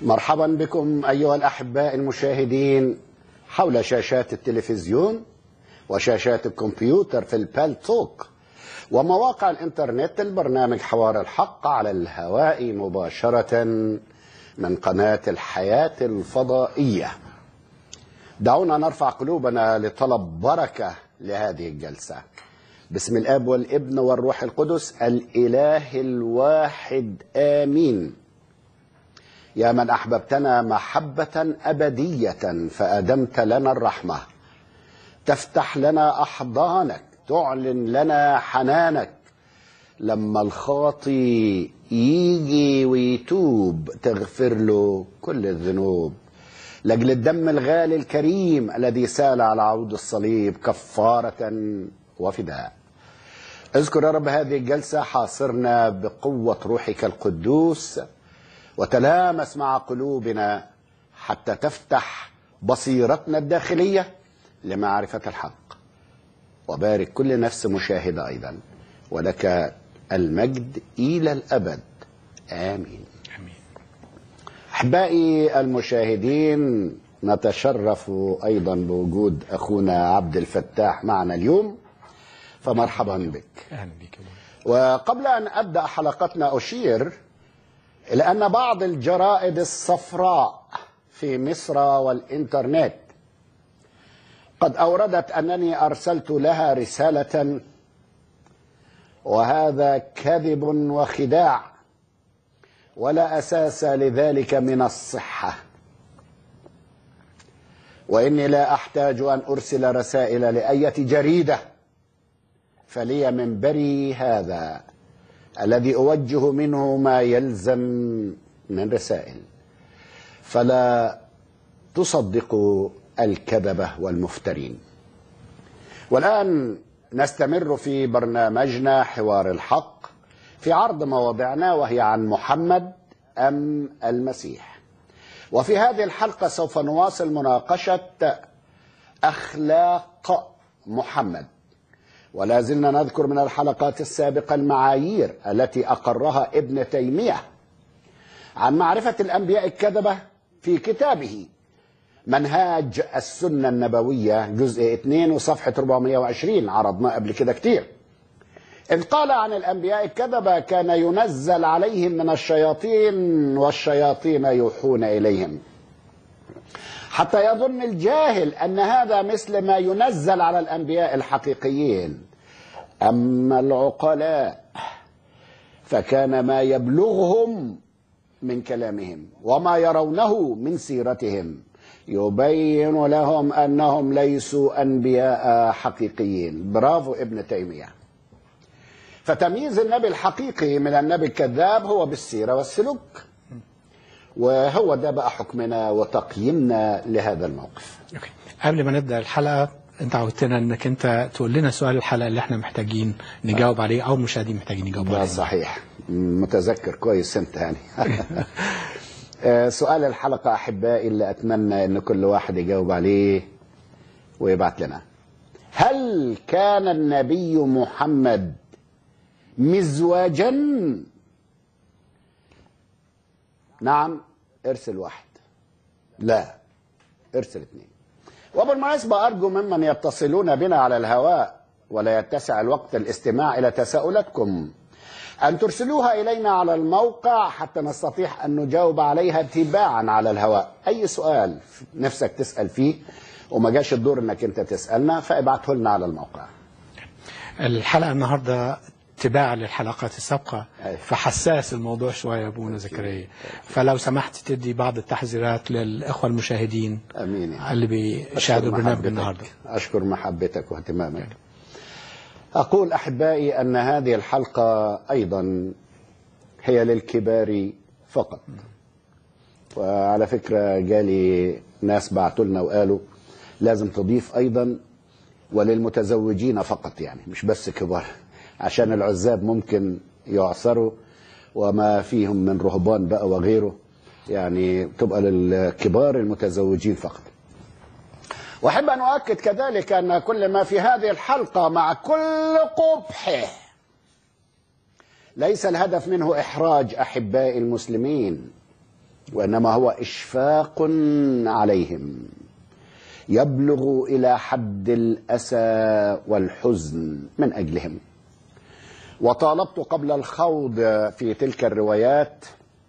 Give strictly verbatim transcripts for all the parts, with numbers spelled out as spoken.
مرحبا بكم أيها الأحباء المشاهدين حول شاشات التلفزيون وشاشات الكمبيوتر في البالتوك ومواقع الإنترنت. البرنامج حوار الحق على الهواء مباشرة من قناة الحياة الفضائية. دعونا نرفع قلوبنا لطلب بركة لهذه الجلسة. بسم الآب والابن والروح القدس الإله الواحد آمين. يا من أحببتنا محبة أبدية فأدمت لنا الرحمة، تفتح لنا أحضانك، تعلن لنا حنانك. لما الخاطي يجي ويتوب تغفر له كل الذنوب، لأجل الدم الغالي الكريم الذي سال على عود الصليب كفارة وفداء. اذكر يا رب هذه الجلسة، حاصرنا بقوة روحك القدوس وتلامس مع قلوبنا حتى تفتح بصيرتنا الداخلية لمعرفة الحق. وبارك كل نفس مشاهدة أيضا، ولك المجد إلى الأبد آمين. أحبائي المشاهدين، نتشرف أيضا بوجود أخونا عبد الفتاح معنا اليوم، فمرحبا بك. أهلا بك. وقبل أن أبدأ حلقتنا أشير إلى أن بعض الجرائد الصفراء في مصر والإنترنت قد أوردت أنني أرسلت لها رسالة، وهذا كذب وخداع ولا أساس لذلك من الصحة، وإني لا أحتاج أن أرسل رسائل لأية جريدة، فلي منبري هذا الذي أوجه منه ما يلزم من رسائل، فلا تصدقوا الكذبة والمفترين. والآن نستمر في برنامجنا حوار الحق في عرض مواضيعنا، وهي عن محمد أم المسيح. وفي هذه الحلقة سوف نواصل مناقشة أخلاق محمد، ولا زلنا نذكر من الحلقات السابقة المعايير التي أقرها ابن تيمية عن معرفة الأنبياء الكذبة في كتابه منهاج السنة النبوية جزء اثنين وصفحة أربعمائة وعشرين، عرضناه قبل كده كتير. إذ قال عن الأنبياء الكذبة: كان ينزل عليهم من الشياطين والشياطين يوحون إليهم، حتى يظن الجاهل أن هذا مثل ما ينزل على الأنبياء الحقيقيين. أما العقلاء فكان ما يبلغهم من كلامهم وما يرونه من سيرتهم يبين لهم أنهم ليسوا أنبياء حقيقيين. برافو ابن تيمية. فتمييز النبي الحقيقي من النبي الكذاب هو بالسيرة والسلوك، وهو ده بقى حكمنا وتقييمنا لهذا الموقف. أوكي. قبل ما نبدأ الحلقة، انت عودتنا انك انت تقول لنا سؤال الحلقة اللي احنا محتاجين نجاوب عليه او المشاهدين محتاجين يجاوبوا عليه. صحيح، متذكر كويس انت يعني. سؤال الحلقة أحبائي اللي أتمنى أن كل واحد يجاوب عليه ويبعت لنا: هل كان النبي محمد مزواجا؟ نعم ارسل واحد، لا ارسل اثنين. وبالمناسبة أرجو ممن يتصلون بنا على الهواء ولا يتسع الوقت الاستماع إلى تساؤلاتكم أن ترسلوها إلينا على الموقع حتى نستطيع أن نجاوب عليها تباعا على الهواء. أي سؤال نفسك تسأل فيه وما جاش الدور أنك أنت تسألنا، فابعته لنا على الموقع. الحلقة النهاردة تباع للحلقات السابقة، فحساس الموضوع شوية يا ابونا زكريا، فلو سمحت تدي بعض التحذيرات للإخوة المشاهدين أمين اللي بيشاهدوا البرنامج النهاردة. أشكر محبتك واهتمامك. أقول أحبائي أن هذه الحلقة أيضا هي للكبار فقط. وعلى فكرة جالي ناس بعتوا لنا وقالوا لازم تضيف أيضا وللمتزوجين فقط، يعني مش بس كبار، عشان العزاب ممكن يعصروا وما فيهم من رهبان بقى وغيره، يعني تبقى للكبار المتزوجين فقط. وأحب أن أؤكد كذلك أن كل ما في هذه الحلقة مع كل قبحه ليس الهدف منه إحراج أحبائي المسلمين، وإنما هو إشفاق عليهم يبلغ إلى حد الأسى والحزن من أجلهم. وطالبت قبل الخوض في تلك الروايات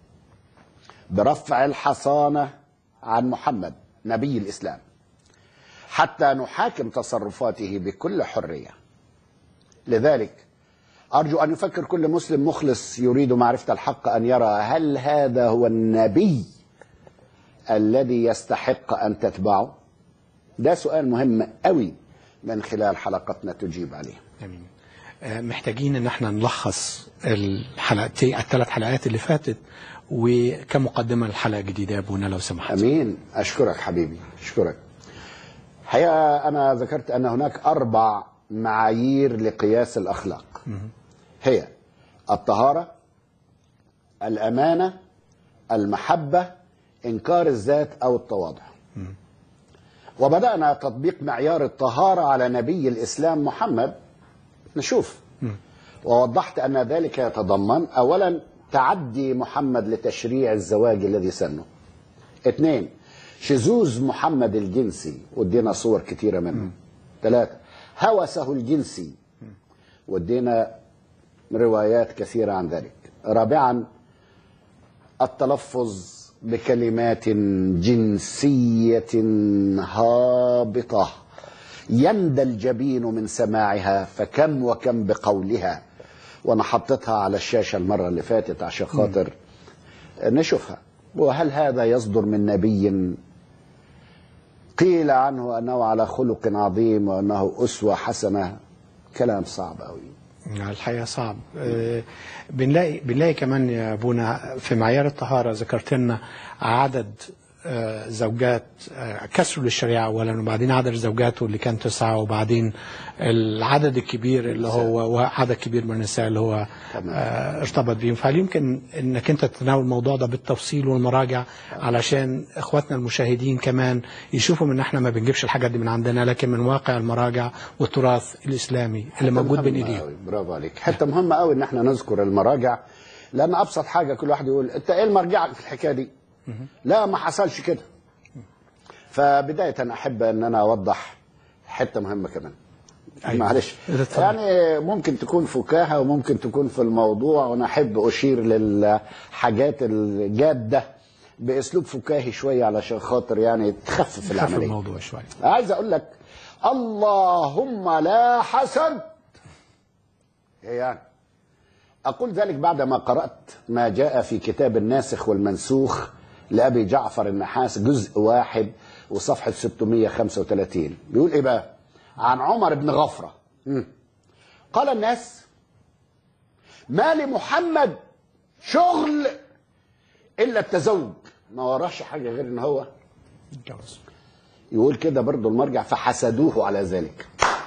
برفع الحصانة عن محمد نبي الإسلام حتى نحاكم تصرفاته بكل حرية. لذلك أرجو أن يفكر كل مسلم مخلص يريد معرفة الحق أن يرى هل هذا هو النبي الذي يستحق أن تتبعه؟ ده سؤال مهم قوي من خلال حلقتنا تجيب عليه. أمين. محتاجين ان احنا نلخص الحلقتين الثلاث حلقات اللي فاتت وكمقدمة للحلقة الجديدة يا ابونا لو سمحت. أمين. أشكرك حبيبي، أشكرك. حقيقة أنا ذكرت أن هناك أربع معايير لقياس الأخلاق، هي الطهارة، الأمانة، المحبة، إنكار الذات أو التواضع. وبدأنا تطبيق معيار الطهارة على نبي الإسلام محمد. نشوف ووضحت أن ذلك يتضمن أولا تعدي محمد لتشريع الزواج الذي سنه، اثنين شذوذ محمد الجنسي ودينا صور كثيرة منه، ثلاثة هوسه الجنسي ودينا روايات كثيرة عن ذلك، رابعا التلفظ بكلمات جنسية هابطة يندى الجبين من سماعها فكم وكم بقولها، وانا حطيتها على الشاشة المرة اللي فاتت عشان خاطر نشوفها. وهل هذا يصدر من نبي قيل عنه انه على خلق عظيم وانه اسوة حسنة؟ كلام صعب قوي الحقيقة، صعب. آه بنلاقي بنلاقي كمان يا ابونا في معيار الطهارة ذكرت لنا عدد آه زوجات آه كسروا للشريعة اولا، وبعدين عدد زوجاته اللي كان تسعة، وبعدين العدد الكبير اللي هو وعدد كبير من النساء اللي هو آه ارتبط بهم. فهل يمكن انك انت تتناول الموضوع ده بالتفصيل والمراجع علشان اخواتنا المشاهدين كمان يشوفوا ان احنا ما بنجيبش الحاجات دي من عندنا لكن من واقع المراجع والتراث الاسلامي اللي موجود بين ايديهم؟ برافو عليك. حته مهمه قوي ان احنا نذكر المراجع، لان ابسط حاجه كل واحد يقول انت ايه المرجع في الحكايه دي؟ لا ما حصلش كده. فبدايه احب ان انا اوضح حته مهمه كمان. أيوة. معلش يعني ممكن تكون فكاهه وممكن تكون في الموضوع، وانا احب اشير للحاجات الجاده باسلوب فكاهي شويه علشان خاطر يعني تخفف العمليه الموضوع شويه. عايز اقول لك اللهم لا حسد. يعني اقول ذلك بعدما قرات ما جاء في كتاب الناسخ والمنسوخ لابي جعفر النحاس جزء واحد وصفحه ستمائة وخمسة وثلاثين. بيقول ايه بقى؟ عن عمر بن غفرة قال الناس ما لمحمد شغل إلا التزوج، ما وراش حاجة غير إن هو يتجوز. يقول كده برضو المرجع فحسدوه على ذلك.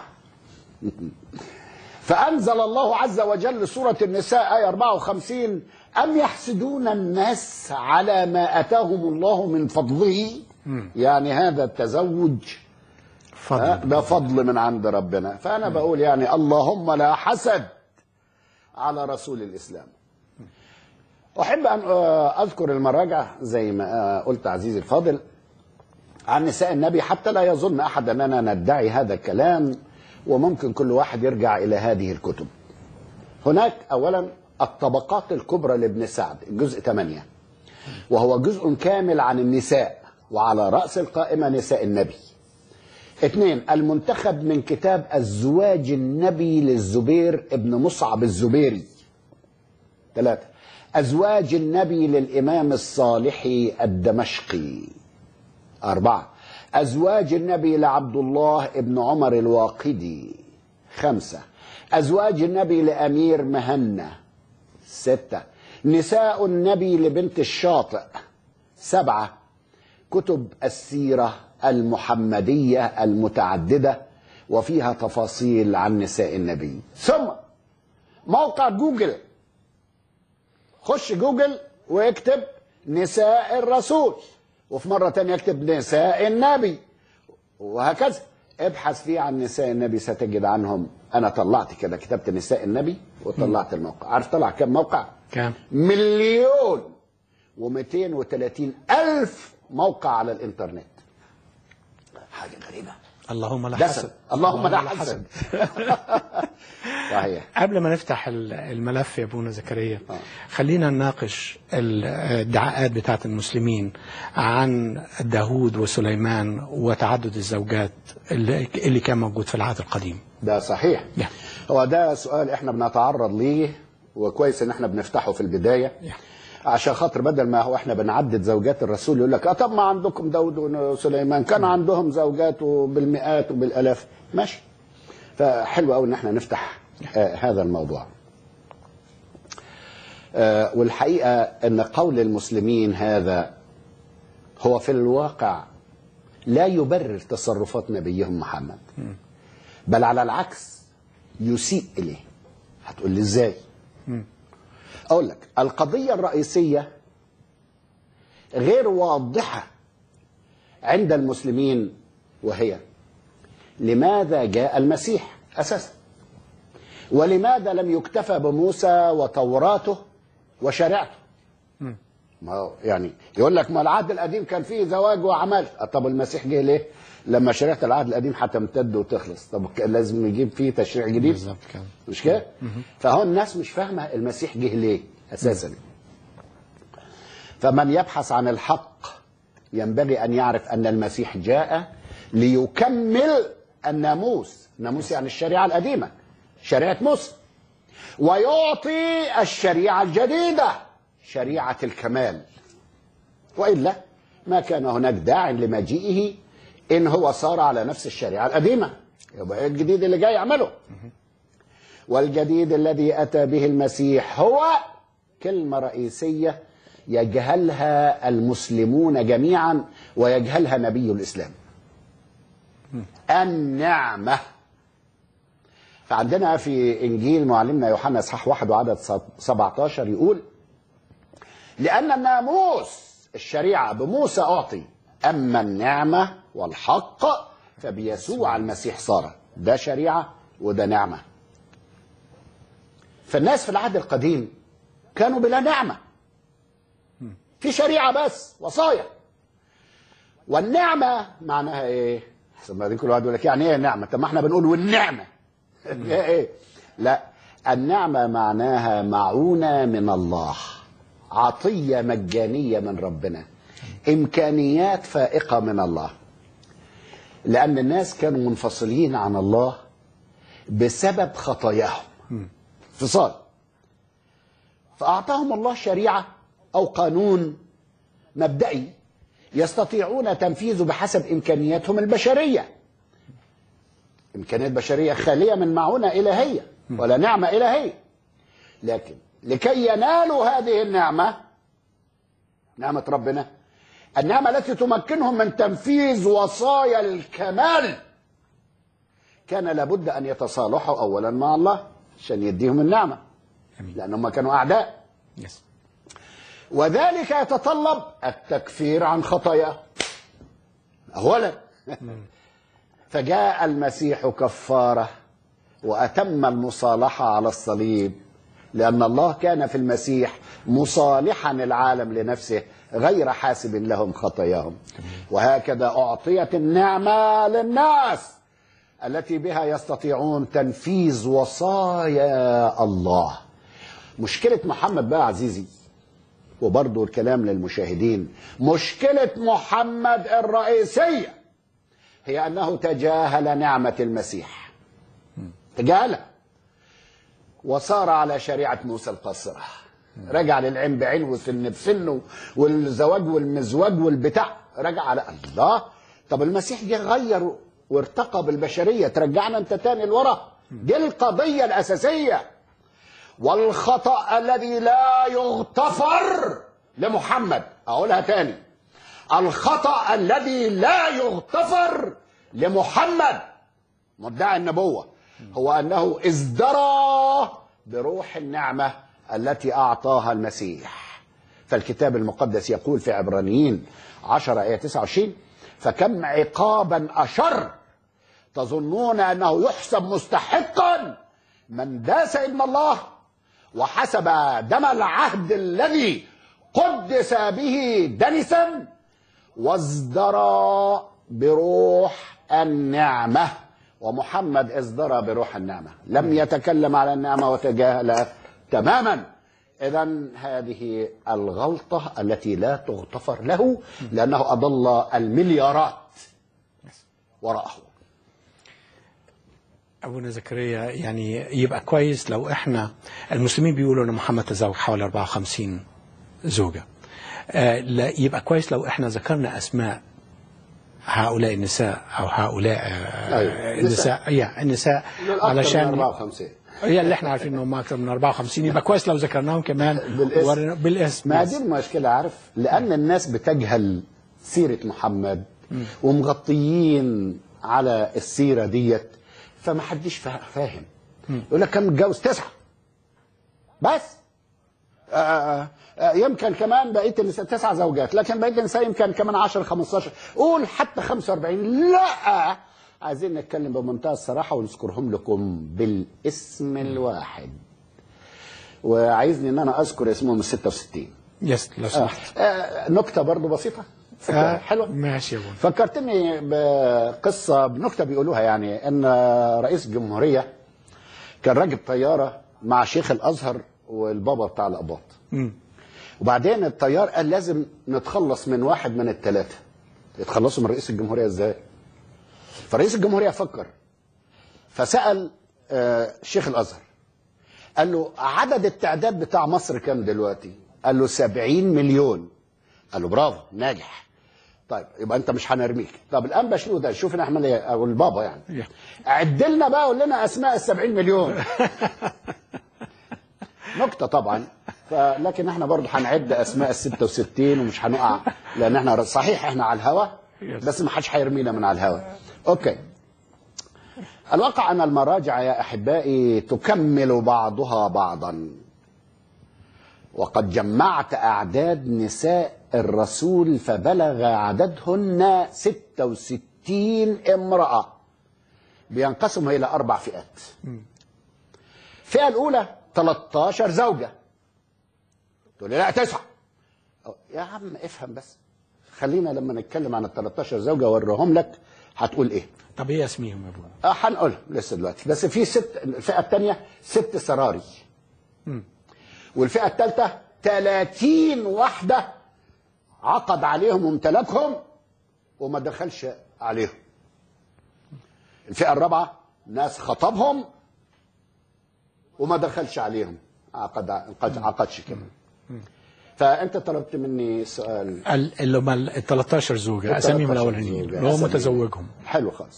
فأنزل الله عز وجل سورة النساء آية أربعة وخمسين أم يحسدون الناس على ما أتاهم الله من فضله. يعني هذا التزوج فضل. ده فضل من عند ربنا. فأنا بقول يعني اللهم لا حسد على رسول الإسلام. أحب أن أذكر المراجع زي ما قلت عزيزي الفاضل عن نساء النبي حتى لا يظن أحد أننا ندعي هذا الكلام، وممكن كل واحد يرجع إلى هذه الكتب. هناك أولا الطبقات الكبرى لابن سعد الجزء ثمانية، وهو جزء كامل عن النساء وعلى رأس القائمة نساء النبي. اثنين المنتخب من كتاب الزواج النبي للزبير ابن مصعب الزبيري. ثلاثة أزواج النبي للإمام الصالحي الدمشقي. أربعة أزواج النبي لعبد الله ابن عمر الواقدي. خمسة أزواج النبي لأمير مهنة. ستة نساء النبي لبنت الشاطئ. سبعة كتب السيرة المحمدية المتعددة وفيها تفاصيل عن نساء النبي. ثم موقع جوجل، خش جوجل واكتب نساء الرسول، وفي مرة تانية اكتب نساء النبي، وهكذا ابحث فيه عن نساء النبي ستجد عنهم. انا طلعت كده كتبت نساء النبي وطلعت الموقع. عارف طلع كم موقع؟ كم؟ مليون ومئتين وثلاثين ألف موقع على الإنترنت. حاجة غريبة. اللهم لا دسم. حسد. اللهم لا حسد. صحيح. قبل ما نفتح الملف يا ابونا زكريا، آه. خلينا نناقش الادعاءات بتاعت المسلمين عن داوود وسليمان وتعدد الزوجات اللي, اللي كان موجود في العهد القديم. ده صحيح. yeah. هو ده سؤال احنا بنتعرض ليه، وكويس ان احنا بنفتحه في البداية yeah. عشان خاطر بدل ما هو احنا بنعدد زوجات الرسول يقول لك اه طب ما عندكم داود وسليمان كان عندهم زوجات بالمئات وبالالاف. ماشي، فحلو قوي ان احنا نفتح آه هذا الموضوع. آه والحقيقه ان قول المسلمين هذا هو في الواقع لا يبرر تصرفات نبيهم محمد، بل على العكس يسيء اليه. هتقول لي ازاي؟ أقول لك القضية الرئيسية غير واضحة عند المسلمين، وهي لماذا جاء المسيح أساسا، ولماذا لم يكتفى بموسى وتوراته وشريعته. ما يعني يقول لك ما العهد القديم كان فيه زواج وأعمال، طب المسيح جه ليه؟ لما شريعة العهد القديم هتمتد وتخلص، طب لازم يجيب فيه تشريع جديد. بالظبط كده. مش كده؟ فهو الناس مش فاهمة المسيح جه ليه أساسا. فمن يبحث عن الحق ينبغي أن يعرف أن المسيح جاء ليكمل الناموس، الناموس يعني الشريعة القديمة، شريعة موسى، ويعطي الشريعة الجديدة، شريعة الكمال. وإلا ما كان هناك داع لمجيئه إن هو صار على نفس الشريعة القديمة، يبقى الجديد اللي جاي يعمله. والجديد الذي أتى به المسيح هو كلمة رئيسية يجهلها المسلمون جميعا ويجهلها نبي الإسلام: النعمة. فعندنا في إنجيل معلمنا يوحنا إصحاح واحد وعدد سبعة عشر يقول: لأن الناموس الشريعة بموسى أعطي، أما النعمة والحق فبيسوع المسيح صار. ده شريعة وده نعمة. فالناس في العهد القديم كانوا بلا نعمة، في شريعة بس، وصايا. والنعمة معناها ايه؟ حسب ما كل واحد يقول لك يعني ايه نعمة؟ طب ما احنا بنقول والنعمة ايه؟ لا، النعمة معناها معونة من الله، عطية مجانية من ربنا، إمكانيات فائقة من الله. لأن الناس كانوا منفصلين عن الله بسبب خطاياهم، انفصال. فأعطاهم الله شريعة أو قانون مبدئي يستطيعون تنفيذه بحسب إمكانياتهم البشرية، إمكانيات بشرية خالية من معونة إلهية ولا نعمة إلهية. لكن لكي ينالوا هذه النعمة، نعمة ربنا، النعمة التي تمكنهم من تنفيذ وصايا الكمال، كان لابد أن يتصالحوا أولا مع الله عشان يديهم النعمة، لأنهم كانوا أعداء. وذلك يتطلب التكفير عن خطايا أولا. فجاء المسيح كفارة وأتم المصالحة على الصليب، لأن الله كان في المسيح مصالحا العالم لنفسه غير حاسب لهم خطاياهم. وهكذا أعطيت النعمة للناس التي بها يستطيعون تنفيذ وصايا الله. مشكلة محمد بقى عزيزي، وبرضو الكلام للمشاهدين، مشكلة محمد الرئيسية هي أنه تجاهل نعمة المسيح، تجاهلها، وصار على شريعة موسى القاصرة، رجع للعين بعين والسن بسن والزواج والمزواج والبتاع، رجع على الله. طب المسيح جه غير وارتقى بالبشرية، ترجعنا انت تاني لورا. دي القضية الأساسية. والخطأ الذي لا يغتفر لمحمد، أقولها تاني، الخطأ الذي لا يغتفر لمحمد مدعي النبوة هو أنه ازدرى بروح النعمة التي أعطاها المسيح. فالكتاب المقدس يقول في عبرانيين عشرة آية تسعة وعشرين: فكم عقابا أشر تظنون أنه يحسب مستحقا من داس ابن الله وحسب دم العهد الذي قدس به دنسا وازدرى بروح النعمة. ومحمد ازدرى بروح النعمة، لم يتكلم على النعمة وتجاهل تماما. إذن هذه الغلطة التي لا تغتفر له، لأنه أضل المليارات وراءه. أبونا زكريا، يعني يبقى كويس لو إحنا المسلمين بيقولوا أن محمد تزوج حوالي أربعة وخمسين زوجة، آه لا يبقى كويس لو إحنا ذكرنا أسماء هؤلاء النساء أو هؤلاء آه أيوة. النساء يا النساء علشان أربعة وخمسين هي اللي احنا عارفين انهم اكثر من أربعة وخمسين، يبقى كويس لو ذكرناهم كمان بالاسم, بالاسم. ما دي المشكله، عارف، لان الناس بتجهل سيره محمد ومغطيين على السيره ديت، فما حدش فاهم. يقول لك كان متجوز تسعه بس، آآ آآ يمكن كمان بقيه النساء تسع زوجات، لكن بقيه النساء يمكن كمان عشرة خمستاشر، قول حتى خمسة وأربعين. لا، عايزين نتكلم بمنتهى الصراحه ونذكرهم لكم بالاسم الواحد، وعايزني ان انا اذكر اسمهم ستة وستين. يس لو سمحت. آه آه نكته برضو بسيطه آه حلوه. ماشي يا ابونا. فكرتني بقصه بنكته بيقولوها، يعني ان رئيس الجمهوريه كان راكب طياره مع شيخ الازهر والبابا بتاع الاباط، وبعدين الطيار قال لازم نتخلص من واحد من الثلاثه. يتخلصوا من رئيس الجمهوريه ازاي؟ فرئيس الجمهوريه فكر، فسال آه شيخ الازهر، قال له عدد التعداد بتاع مصر كام دلوقتي؟ قال له سبعين مليون. قال له برافو ناجح. طيب يبقى انت مش هنرميك. طب الانبا شنو ده؟ شوف احنا ايه، او البابا يعني، عد لنا بقى، قول لنا اسماء ال سبعين مليون. نكته طبعا، لكن احنا برضه هنعد اسماء ال ستة وستين ومش هنقع، لان احنا صحيح احنا على الهوا بس ما حدش هيرمينا من على الهوا. اوكي. الواقع ان المراجع يا احبائي تكمل بعضها بعضا، وقد جمعت اعداد نساء الرسول فبلغ عددهن ستة وستين امرأة، بينقسم الى اربع فئات. الفئة الاولى ثلاثة عشر زوجة. تقول لي لا تسعة. يا عم افهم بس، خلينا لما نتكلم عن ال ثلاثة عشر زوجة اوريهم لك هتقول ايه. طب ايه اسميهم يا ابونا؟ اه هنقولها لسه دلوقتي، بس في ست. الفئة الثانية ست سراري. م. والفئة الثالثة ثلاثين واحدة عقد عليهم وامتلكهم وما دخلش عليهم. الفئة الرابعة ناس خطبهم وما دخلش عليهم، عقد عقدش كمان. فانت طلبت مني سؤال، اللي هم ال ثلاثة عشر زوجة اساميهم الاولانيين اللي هو متزوجهم. حلو خالص.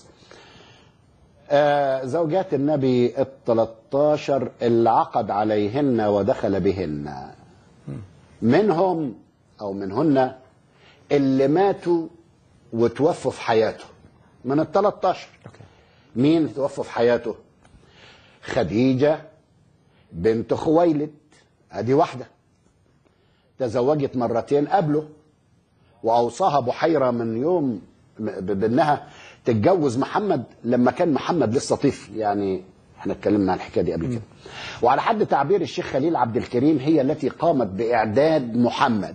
آه زوجات النبي ال ثلاثة عشر اللي عقد عليهن ودخل بهن، منهم او منهن اللي ماتوا وتوفوا في حياته من ال ثلاثة عشر. مين توفوا في حياته؟ خديجة بنت خويلد، ادي واحدة تزوجت مرتين قبله، واوصاها بحيرة من يوم بانها تتجوز محمد لما كان محمد لسه طفل، يعني احنا اتكلمنا عن الحكايه دي قبل كده. وعلى حد تعبير الشيخ خليل عبد الكريم هي التي قامت باعداد محمد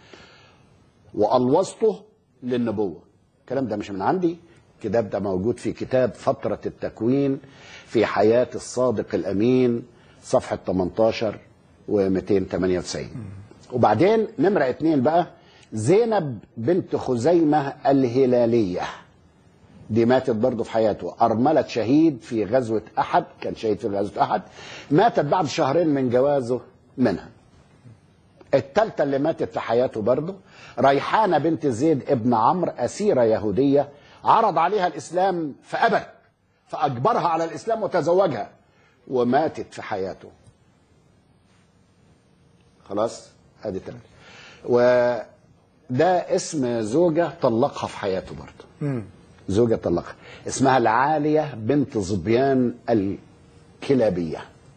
والوصته للنبوه. الكلام ده مش من عندي، الكتاب ده موجود في كتاب فترة التكوين في حياة الصادق الأمين صفحة ثمانية عشر ومئتين وثمانية وتسعين. وبعدين نمرة اتنين بقى زينب بنت خزيمة الهلالية، دي ماتت برضه في حياته، أرملة شهيد في غزوة أحد، كان شهيد في غزوة أحد، ماتت بعد شهرين من جوازه منها. الثالثة اللي ماتت في حياته برضه ريحانة بنت زيد ابن عمرو، أسيرة يهودية، عرض عليها الإسلام فأبت، فأجبرها على الإسلام وتزوجها وماتت في حياته. خلاص ادي ثلاثة. وده اسم زوجة طلقها في حياته برضه. زوجة طلقها اسمها العالية بنت ظبيان الكلابية.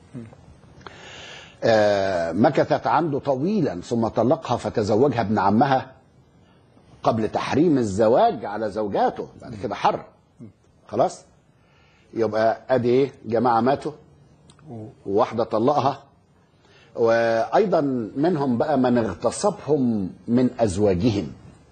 آه مكثت عنده طويلا ثم طلقها فتزوجها ابن عمها قبل تحريم الزواج على زوجاته، بعد كده حرم. خلاص يبقى ادي ايه، جماعة ماتوا وواحدة طلقها وأيضا منهم بقى من اغتصبهم من أزواجهم.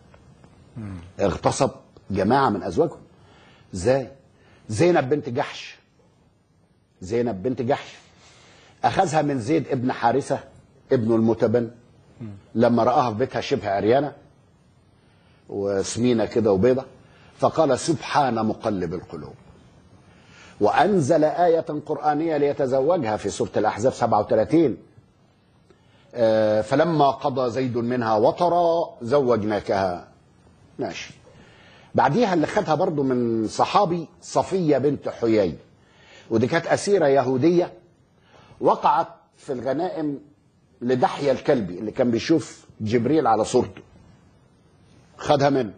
اغتصب جماعة من أزواجهم. ازاي؟ زينب بنت جحش. زينب بنت جحش أخذها من زيد ابن حارثة ابن المتبن لما رآها في بيتها شبه عريانة وسمينة كده وبيضة، فقال سبحان مقلب القلوب، وأنزل آية قرآنية ليتزوجها في سورة الأحزاب سبعة وثلاثين، آه فلما قضى زيد منها وطرا زوجناكها. ماشي. بعديها اللي خدها برضو من صحابي صفية بنت حيي، ودي كانت أسيرة يهودية وقعت في الغنائم لدحية الكلبي اللي كان بيشوف جبريل على صورته، خدها منه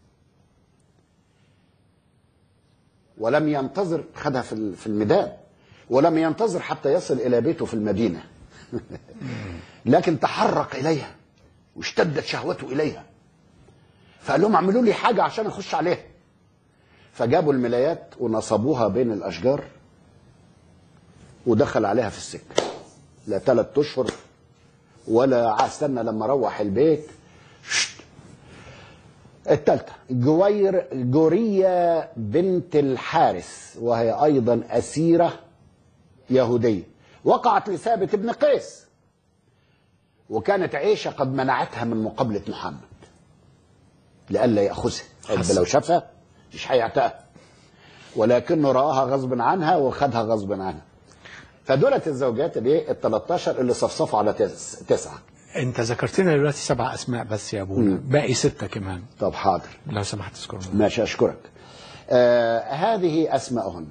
ولم ينتظر، خدها في الميدان ولم ينتظر حتى يصل إلى بيته في المدينة لكن تحرك إليها واشتدت شهوته إليها، فقال لهم اعملوا لي حاجة عشان أخش عليها. فجابوا الملايات ونصبوها بين الأشجار ودخل عليها في السكة، لا ثلاث أشهر ولا استنى لما روح البيت. الثالثة جوير جورية بنت الحارث، وهي أيضا أسيرة يهودية، وقعت لثابت بن قيس، وكانت عيشة قد منعتها من مقابلة محمد لئلا يأخذها، لو شافها مش هيعتقها، ولكنه رآها غصب عنها وخدها غصب عنها. فدولت الزوجات اللي ال تلتاشر اللي صفصفوا على تسعة. انت ذكرتنا دلوقتي سبع اسماء بس يا ابونا، باقي ستة كمان. طب حاضر لو سمحت تذكرهم. ماشي اشكرك. آه هذه اسماءهن.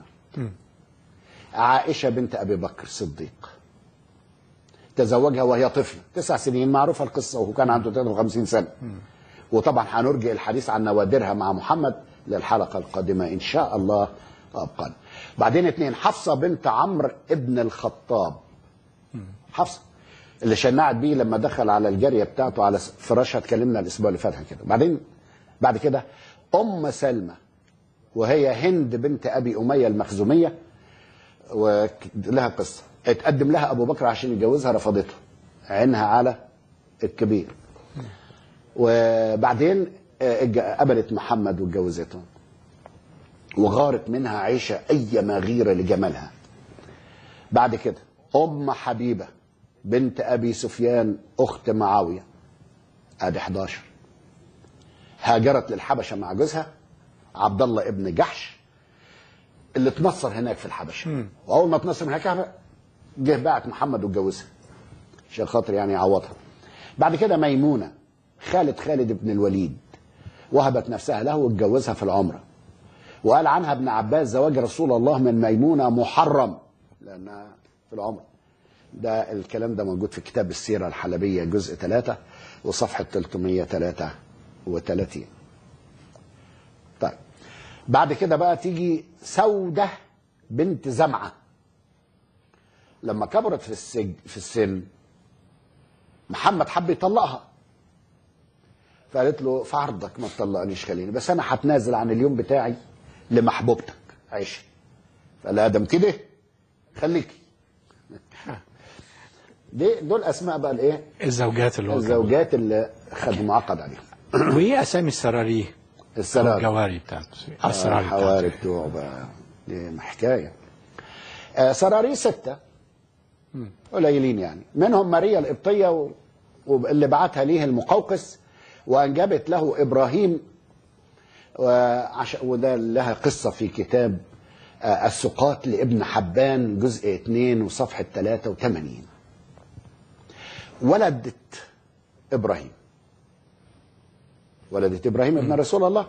عائشة بنت ابي بكر الصديق تزوجها وهي طفلة تسع سنين، معروفة القصة، وهو كان عنده ثلاثة وخمسين سنة. م. وطبعا هنرجع الحديث عن نوادرها مع محمد للحلقة القادمة ان شاء الله ابقى. بعدين اثنين، حفصة بنت عمرو ابن الخطاب. حفصة اللي شنعت بيه لما دخل على الجارية بتاعته على فراشها، اتكلمنا الاسبوع اللي فات كده. بعدين بعد كده ام سلمى، وهي هند بنت ابي امية المخزومية، ولها قصة. اتقدم لها ابو بكر عشان يتجوزها، رفضته، عينها على الكبير. وبعدين قبلت محمد واتجوزته، وغارت منها عيشة أيما غيرة لجمالها. بعد كده أم حبيبة بنت أبي سفيان أخت معاوية، أدي حداشر. هاجرت للحبشة مع جوزها عبد الله ابن جحش اللي اتنصر هناك في الحبشة، وأول ما اتنصر هناك جه بعت محمد واتجوزها عشان خاطر يعني يعوضها. بعد كده ميمونة خالد خالد بن الوليد، وهبت نفسها له واتجوزها في العمرة، وقال عنها ابن عباس زواج رسول الله من ميمونة محرم لأنها في العمرة. ده الكلام ده موجود في كتاب السيرة الحلبية جزء ثلاثة وصفحة ثلاثمائة وثلاثة وثلاثين. طيب بعد كده بقى تيجي سودة بنت زمعة. لما كبرت في السجن في السن محمد حب يطلقها، فقالت له في عرضك ما تطلقنيش، خليني بس انا هتنازل عن اليوم بتاعي لمحبوبتك عيش. فقال لها ادم كده خليكي. دي دول اسماء بقى الايه؟ الزوجات اللي الزوجات اللي خدوا معقد عليهم. وايه اسامي السراريه؟ السراري الجواري بتاعته، السراري الحواري بتوعه بقى، دي حكايه. آه سراري ستة قليلين يعني، منهم ماريا القبطيه واللي بعتها ليه المقوقس وانجبت له ابراهيم، وده لها قصه في كتاب السقاط لابن حبان جزء اثنين وصفحه ثلاثة وثمانين. ولدت ابراهيم ولدت ابراهيم ابن رسول الله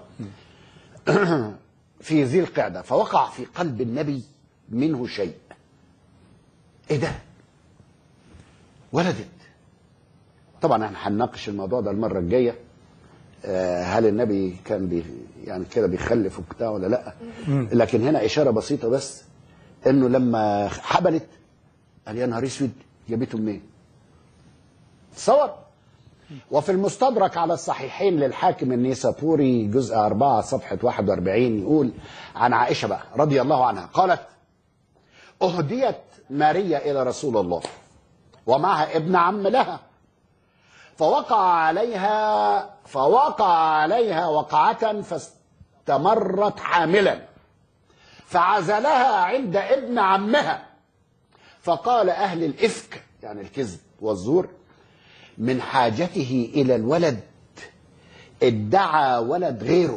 في ذي القعده، فوقع في قلب النبي منه شيء. ايه ده؟ ولدت. طبعا احنا هنناقش الموضوع ده المره الجايه، هل النبي كان بي يعني كده بيخلف وبتاع ولا لا. لكن هنا اشاره بسيطه بس، انه لما حبلت قال يا نهار اسود جابته منين؟ تصور. وفي المستدرك على الصحيحين للحاكم النيسابوري جزء أربعة صفحه واحد وأربعين يقول عن عائشه بقى رضي الله عنها قالت: اهديت ماريا الى رسول الله ومعها ابن عم لها، فوقع عليها فوقع عليها وقعة فاستمرت حاملا، فعزلها عند ابن عمها. فقال أهل الإفك، يعني الكذب والزور، من حاجته إلى الولد ادعى ولد غيره.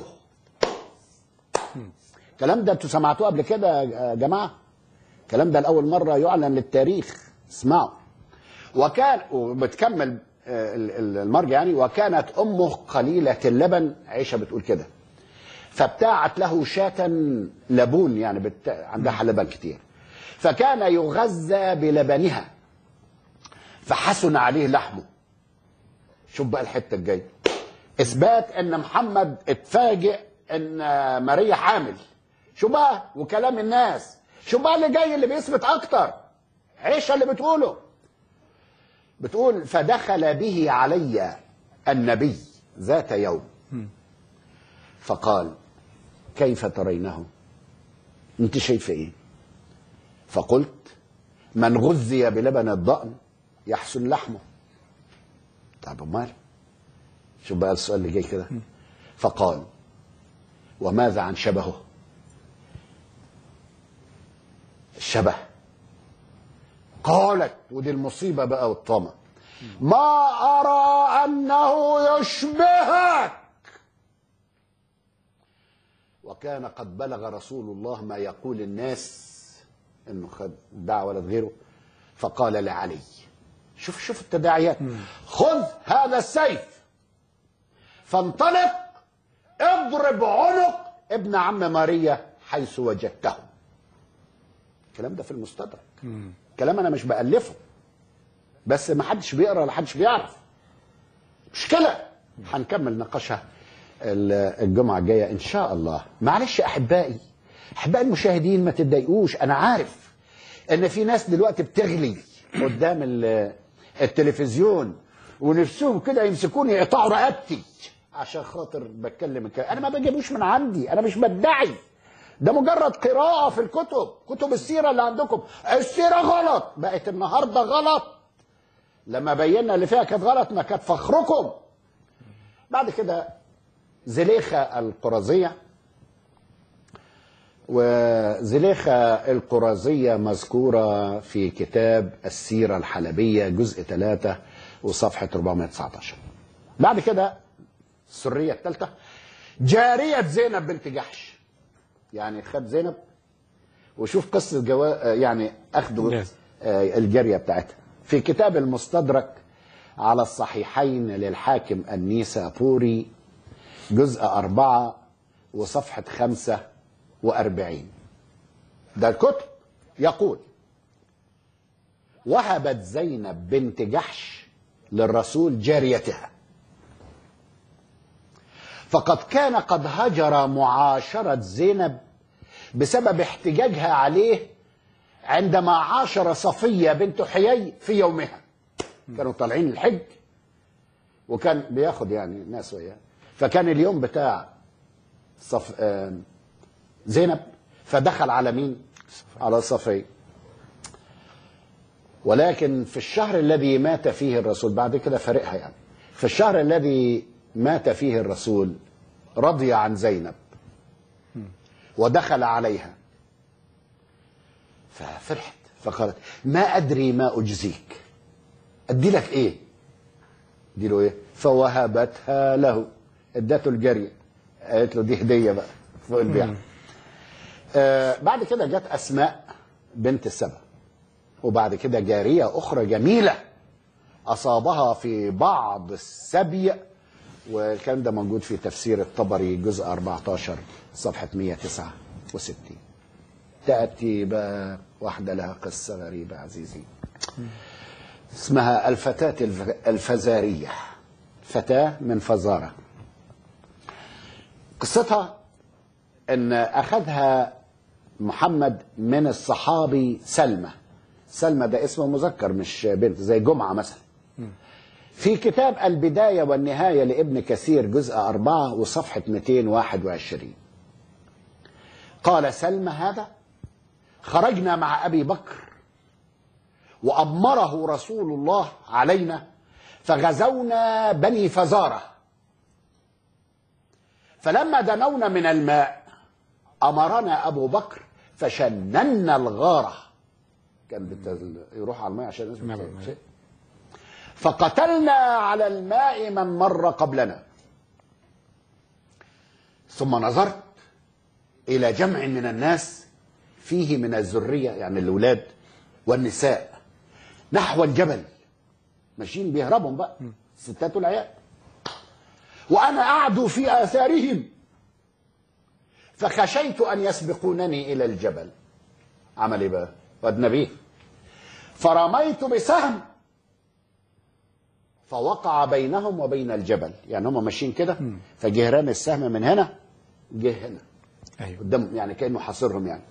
الكلام ده انتوا سمعتوه قبل كده يا جماعة؟ الكلام ده لأول مرة يعلن للتاريخ، اسمعوا. وكان وبتكمل المرجع يعني، وكانت أمه قليلة اللبن، عائشة بتقول كده، فابتاعت له شاة لبون، يعني بت... عندها لبن كتير، فكان يغذى بلبنها فحسن عليه لحمه. شوف بقى الحتة الجاية، إثبات أن محمد اتفاجئ أن ماريا حامل. شو بقى وكلام الناس، شو بقى اللي جاي اللي بيثبت أكتر، عيشة اللي بتقوله، بتقول فدخل به علي النبي ذات يوم فقال كيف ترينه، انت شايفه ايه؟ فقلت من غذي بلبن الضأن يحسن لحمه. طب امال، شوف بقى السؤال اللي جاي كده، فقال وماذا عن شبهه؟ الشبه، قالت ودي المصيبة بقى والطمع، ما أرى أنه يشبهك. وكان قد بلغ رسول الله ما يقول الناس انه خد دعا ولد غيره، فقال لعلي، شوف شوف التداعيات، خذ هذا السيف فانطلق اضرب عنق ابن عم ماريا حيث وجدته. الكلام ده في المستدرك، كلام انا مش بألفه، بس ما حدش بيقرا ولا حدش بيعرف. مشكله هنكمل نقاشها الجمعه الجايه ان شاء الله. معلش احبائي احبائي المشاهدين ما تتضايقوش، انا عارف ان في ناس دلوقتي بتغلي قدام التلفزيون ونفسهم كده يمسكوني يقطعوا رقبتي عشان خاطر بتكلم الكلام. انا ما بجيبوش من عندي، انا مش بدعي، ده مجرد قراءة في الكتب، كتب السيرة اللي عندكم. السيرة غلط، بقت النهاردة غلط، لما بينا اللي فيها كانت غلط ما كانت فخركم. بعد كده زليخة القرظية، وزليخة القرظية مذكورة في كتاب السيرة الحلبية جزء ثلاثة وصفحة أربعمائة وتسعة عشر. بعد كده السرية الثالثة جارية زينب بنت جحش، يعني خد زينب وشوف قصة جوا يعني أخذوا الجارية بتاعتها في كتاب المستدرك على الصحيحين للحاكم النيسابوري جزء أربعة وصفحة خمسة وأربعين. ده الكتب يقول وهبت زينب بنت جحش للرسول جاريتها، فقد كان قد هجر معاشرة زينب بسبب احتجاجها عليه عندما عاشر صفية بنت حيي في يومها. كانوا طالعين الحج وكان بياخد يعني ناس وياه، فكان اليوم بتاع صف زينب، فدخل على مين؟ على صفية. ولكن في الشهر الذي مات فيه الرسول، بعد كده فارقها يعني، في الشهر الذي مات فيه الرسول رضي عن زينب ودخل عليها ففرحت فقالت ما أدري ما أجزيك، أدي لك إيه؟ أدي له إيه؟ فوهبتها له، ادته الجارية، قالت له دي هدية بقى فوق البيع. آه بعد كده جت أسماء بنت السبع، وبعد كده جارية أخرى جميلة أصابها في بعض السبي، والكلام ده موجود في تفسير الطبري جزء أربعة عشر صفحة مئة وتسعة وستين. تأتي بقى واحدة لها قصة غريبة عزيزي، اسمها الفتاة الفزارية، فتاة من فزارة. قصتها ان اخذها محمد من الصحابي سلمى. سلمى ده اسم مذكر مش بنت، زي جمعة مثلا. في كتاب البداية والنهاية لابن كثير جزء أربعة وصفحة مئتين وواحد وعشرين قال سلمى هذا خرجنا مع أبي بكر وأمره رسول الله علينا فغزونا بني فزارة، فلما دنونا من الماء أمرنا أبو بكر فشننا الغارة، كان يروح على الماء عشان يسمع شيء، فقتلنا على الماء من مر قبلنا. ثم نظرت إلى جمع من الناس فيه من الذرية يعني الأولاد والنساء نحو الجبل، ماشيين بيهربهم بقى الستات والعيال، وأنا أعدو في آثارهم فخشيت أن يسبقونني إلى الجبل. عمل إيه بقى؟ ودنا بيه، فرميت بسهم فوقع بينهم وبين الجبل، يعني هم ماشيين كده فجه رامي السهم من هنا جه هنا أيوة. قدامهم، يعني كأنه حاصرهم يعني.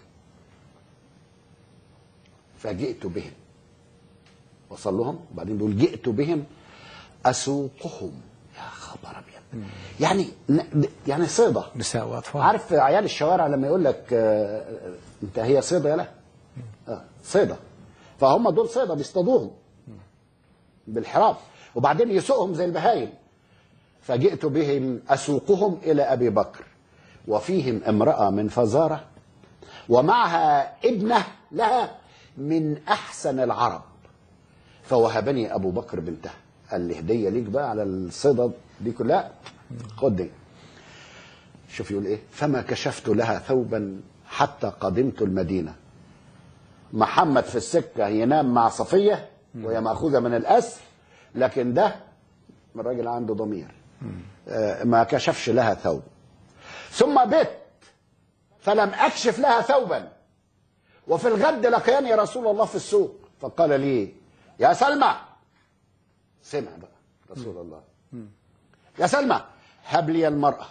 فجئت بهم، وصل لهم وبعدين بيقول جئت بهم أسوقهم. يا خبر أبيض، يعني يعني صيدة نساء وأطفال. عارف عيال الشوارع لما يقول لك آه أنت هي صيدة يلا آه صيدة، فهم دول صيدة بيصطادوهم بالحراب وبعدين يسوقهم زي البهايم. فجئت بهم أسوقهم إلى أبي بكر وفيهم امرأة من فزارة ومعها ابنة لها من أحسن العرب، فوهبني أبو بكر بنتها، قال لي هدية ليك بقى على الصيدة دي كلها، خد دي. شوف يقول إيه، فما كشفت لها ثوبا حتى قدمت المدينة. محمد في السكة ينام مع صفية وهي مأخوذة من الأسر، لكن ده الراجل عنده ضمير، آه ما كشفش لها ثوب. ثم بت فلم أكشف لها ثوبا، وفي الغد لقياني رسول الله في السوق فقال لي يا سلمى، سمع بقى رسول الله، يا سلمى هب لي المرأة.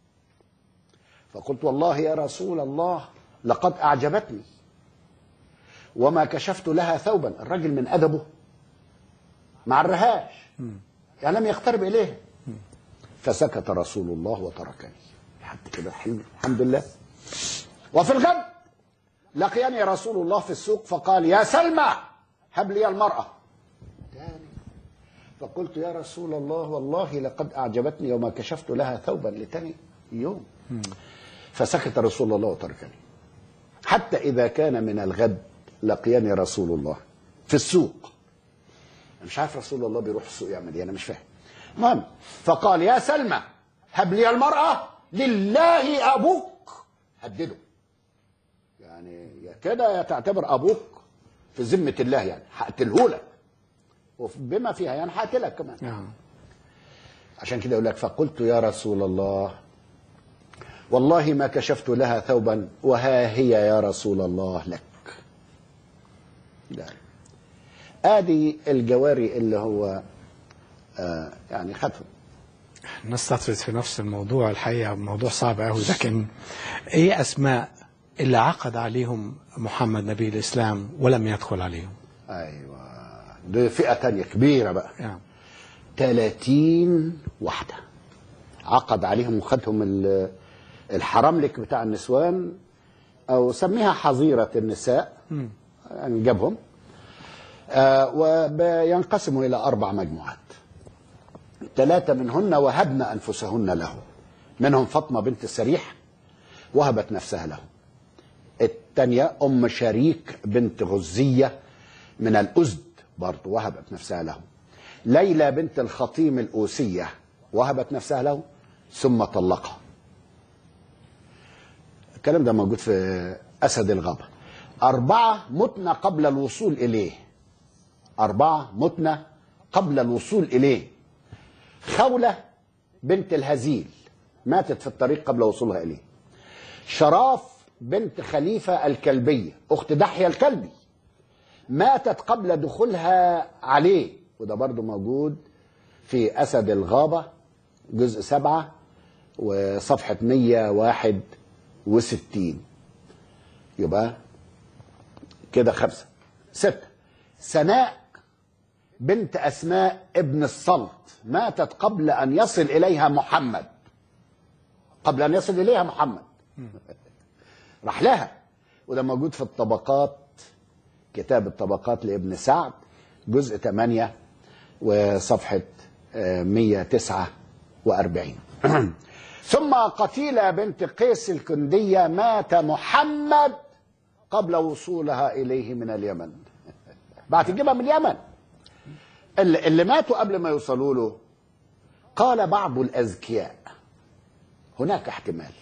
فقلت والله يا رسول الله لقد أعجبتني وما كشفت لها ثوبا. الرجل من أدبه ما عرهاش، يعني لم يقترب إليه. فسكت رسول الله وتركني لحد كده، الحمد لله. وفي الغد لقيني رسول الله في السوق فقال يا سلمى هب لي المرأة تاني. فقلت يا رسول الله والله لقد أعجبتني وما كشفت لها ثوبا لتاني يوم. فسكت رسول الله وتركني حتى إذا كان من الغد لقيني رسول الله في السوق. أنا مش عارف رسول الله بيروح السوق يعمل ايه، أنا مش فاهم. المهم فقال يا سلمى هب لي المرأة لله أبوك. هدده يعني يا كده يا تعتبر أبوك في ذمة الله، يعني هقتلهولك وبما فيها يعني هقتلك كمان. نعم. عشان كده يقول لك فقلت يا رسول الله والله ما كشفت لها ثوبا وها هي يا رسول الله لك. ده ادي الجواري اللي هو آه يعني خدهم. نستطرد في نفس الموضوع، الحقيقة موضوع صعب قوي، لكن ايه اسماء اللي عقد عليهم محمد نبي الاسلام ولم يدخل عليهم؟ ايوه دي فئة تانية كبيرة بقى، يعني ثلاثين واحدة عقد عليهم وخدهم الحرملك بتاع النسوان او سميها حظيرة النساء، يعني جابهم آه وينقسموا الى اربع مجموعات. ثلاثة منهن وهبن انفسهن له، منهم فاطمة بنت السريح وهبت نفسها له. الثانية ام شريك بنت غزية من الأزد برضه وهبت نفسها له. ليلى بنت الخطيم الأوسية وهبت نفسها له ثم طلقها. الكلام ده موجود في أسد الغابة. أربعة متن قبل الوصول إليه، أربعة متن قبل الوصول إليه. خولة بنت الهزيل ماتت في الطريق قبل وصولها إليه. شراف بنت خليفة الكلبية أخت دحية الكلبي ماتت قبل دخولها عليه، وده برضو موجود في أسد الغابة جزء سبعة وصفحة مية واحد وستين. يبقى كده خمسة. ستة سناء بنت أسماء ابن الصلت ماتت قبل أن يصل إليها محمد، قبل أن يصل إليها محمد راح لها، وده موجود في الطبقات كتاب الطبقات لابن سعد جزء ثمانية وصفحة مئة وتسعة وأربعين. ثم قتيلة بنت قيس الكندية مات محمد قبل وصولها إليه من اليمن. بعد تجيبها من اليمن. اللي, اللي ماتوا قبل ما يوصلوا له، قال بعض الأذكياء هناك احتمال.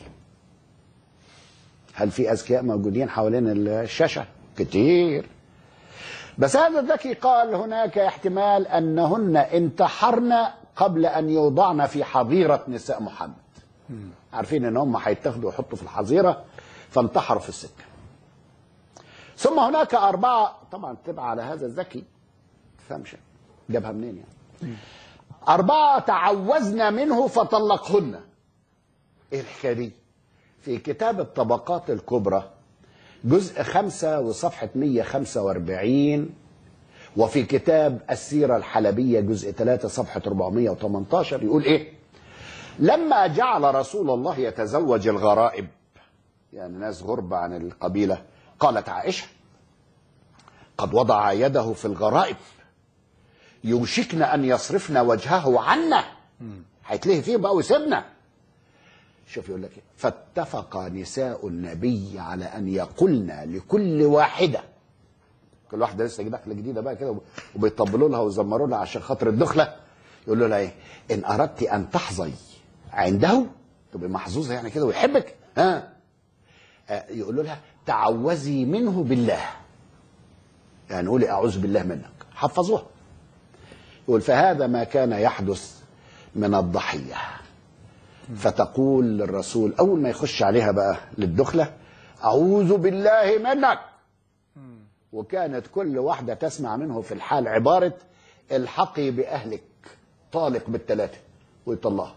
هل في أذكياء موجودين حوالين الشاشة؟ كتير. بس هذا الذكي قال هناك احتمال أنهن انتحرن قبل أن يوضعن في حظيرة نساء محمد. عارفين ان هم هيتاخدوا ويحطوا في الحظيره، فانتحروا في السكه. ثم هناك اربعه، طبعا تبع على هذا الذكي، تفهمش جابها منين يعني. اربعه تعوزن منه فطلقهن. ايه الحكايه دي؟ في كتاب الطبقات الكبرى جزء خمسة وصفحه مئة وخمسة وأربعين، وفي كتاب السيره الحلبيه جزء ثلاثة صفحه أربعمئة وثمانية عشر يقول ايه؟ لما جعل رسول الله يتزوج الغرائب، يعني ناس غربة عن القبيلة، قالت عائشة: قد وضع يده في الغرائب يوشكن أن يصرفن وجهه عنا، هيتلهي فيه بقى ويسيبنا. شوف يقول لك ايه: فاتفق نساء النبي على أن يقولن لكل واحدة، كل واحدة لسه داخلة جديدة بقى كده وبيطبلوا لها ويزمروا لها عشان خاطر الدخلة، يقولوا لها ايه؟ إن أردت أن تحظي عنده، تبقى محظوظه يعني كده ويحبك، ها آه يقولوا لها تعوذي منه بالله، يعني قولي اعوذ بالله منك، حفظوها. يقول: فهذا ما كان يحدث من الضحيه، فتقول للرسول اول ما يخش عليها بقى للدخله: اعوذ بالله منك. وكانت كل واحده تسمع منه في الحال عباره: الحقي باهلك، طالق بالثلاثه، ويطلقها.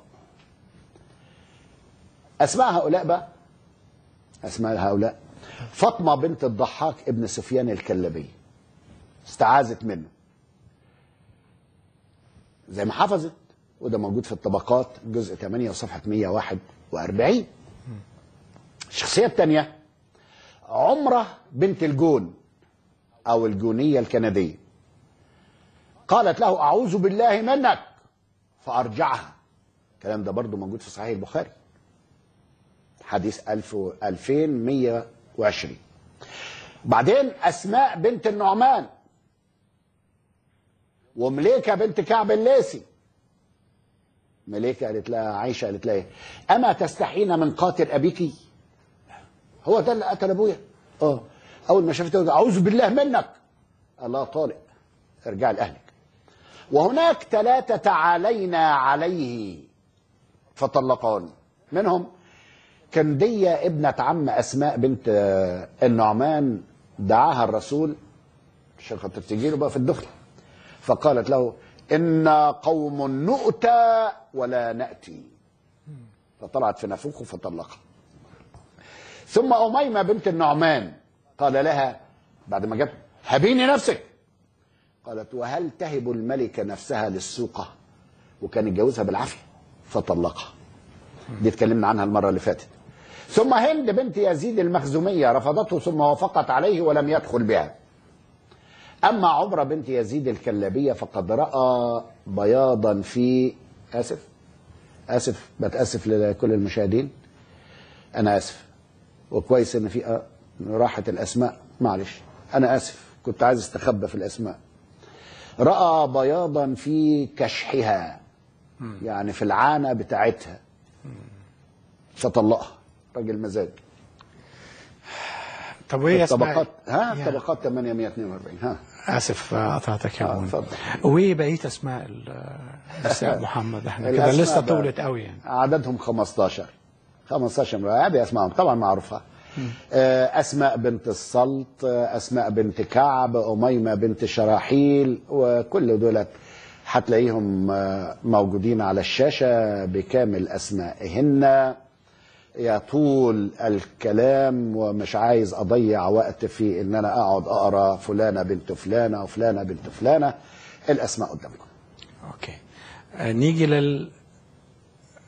أسماء هؤلاء بقى، أسماء هؤلاء: فاطمة بنت الضحاك ابن سفيان الكلبي، استعاذت منه زي ما حفظت، وده موجود في الطبقات جزء ثمانية وصفحة مئة وواحد وأربعين. الشخصية الثانية عمرة بنت الجون أو الجونية الكندية، قالت له: أعوذ بالله منك، فأرجعها. الكلام ده برضو موجود في صحيح البخاري حديث ألفين ومئة وعشرين. بعدين أسماء بنت النعمان ومليكة بنت كعب الليثي. مليكة قالت لها، عائشة قالت لها: أما تستحين من قاتل أبيك؟ هو ده اللي قتل أبويا. اه أول ما شافته: أعوذ بالله منك، الله طالق، ارجع لأهلك. وهناك ثلاثة تعالينا عليه فطلقان، منهم كندية ابنة عم أسماء بنت النعمان، دعاها الرسول عشان خاطر تجي له بقى في الدخل، فقالت له: إنا قوم نؤتى ولا نأتي، فطلعت في نافوخه فطلقها. ثم أميمة بنت النعمان قال لها بعد ما جت: هبيني نفسك. قالت: وهل تهب الملكة نفسها للسوقة؟ وكان يتجوزها بالعافية فطلقها. دي اتكلمنا عنها المرة اللي فاتت. ثم هند بنت يزيد المخزومية رفضته ثم وافقت عليه ولم يدخل بها. أما عمرة بنت يزيد الكلابية فقد رأى بياضا في آسف آسف بتأسف لكل المشاهدين، أنا آسف، وكويس إن في راحة الأسماء، معلش أنا آسف، كنت عايز استخبى في الأسماء. رأى بياضا في كشحها، يعني في العانة بتاعتها، فطلقها. راجل مزاج. طب وايه الطبقات ها يعني. الطبقات ثمانمئة واثنين وأربعين. ها اسف قطعتك يا آه ابونا. وايه بقيه اسماء نساء محمد؟ احنا كده لسه طولت قوي يعني. عددهم خمستاشر خمستاشر امرأة، هذه اسمائهم طبعا معروفه. اسماء بنت السلط، اسماء بنت كعب، اميمه بنت شراحيل، وكل دولت هتلاقيهم موجودين على الشاشه بكامل اسمائهن. يطول الكلام ومش عايز اضيع وقت في ان انا اقعد اقرا فلانه بنت فلانه وفلانه بنت فلانه. الاسماء قدامكم. اوكي. آه نيجي لل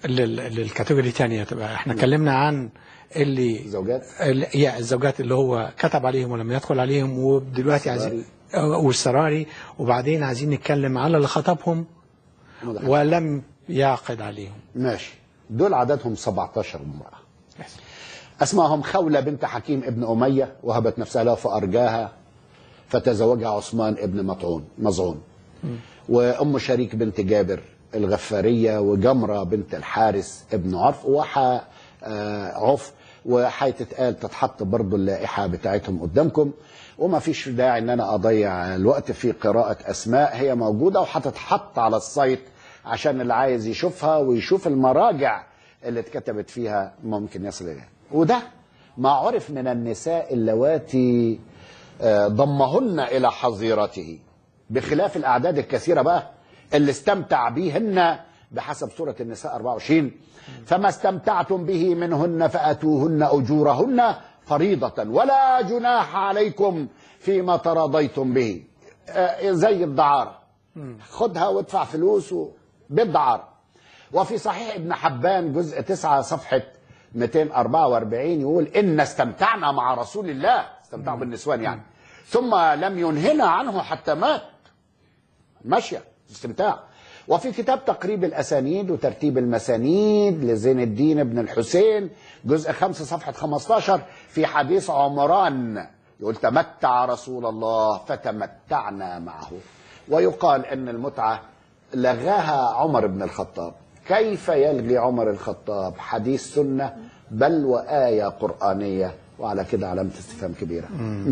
لل- للكاتيجوري تانية تبقى احنا اتكلمنا عن اللي زوجات ال- يا الزوجات اللي هو كتب عليهم ولم يدخل عليهم، ودلوقتي عايزين والسراري، وبعدين عايزين نتكلم على اللي خطبهم مدحت. ولم يعقد عليهم. ماشي، دول عددهم سبعتاشر امرأة. أسمائهم خولة بنت حكيم ابن أمية، وهبت نفسها له فأرجاها فتزوجها عثمان ابن مطعون مظعون. وأم شريك بنت جابر الغفارية، وجمرة بنت الحارس ابن عرف وحا آه عف، وحيتتقال تتحط برضو اللائحة بتاعتهم قدامكم، وما فيش داعي ان انا اضيع الوقت في قراءة اسماء، هي موجودة وهتتحط على السايت عشان اللي عايز يشوفها ويشوف المراجع اللي اتكتبت فيها ممكن يصل اليها. وده ما عرف من النساء اللواتي آه ضمهن الى حظيرته، بخلاف الاعداد الكثيرة بقى اللي استمتع بهن بحسب سورة النساء أربعة وعشرين. فما استمتعتم به منهن فأتوهن أجورهن فريضة ولا جناح عليكم فيما تراضيتم به. آه زي الدعارة، خدها وادفع فلوس بالدعارة. وفي صحيح ابن حبان جزء تسعة صفحة مئتين وأربعة وأربعين يقول إن استمتعنا مع رسول الله، استمتعوا بالنسوان يعني، ثم لم ينهنا عنه حتى مات. ماشية استمتاع. وفي كتاب تقريب الأسانيد وترتيب المسانيد لزين الدين بن الحسين جزء خمسة صفحة خمستاشر في حديث عمران يقول تمتع رسول الله فتمتعنا معه. ويقال أن المتعة لغاها عمر بن الخطاب. كيف يلغي عمر الخطاب حديث سنة بل وآية قرآنية؟ وعلى كده علامة استفهام كبيرة.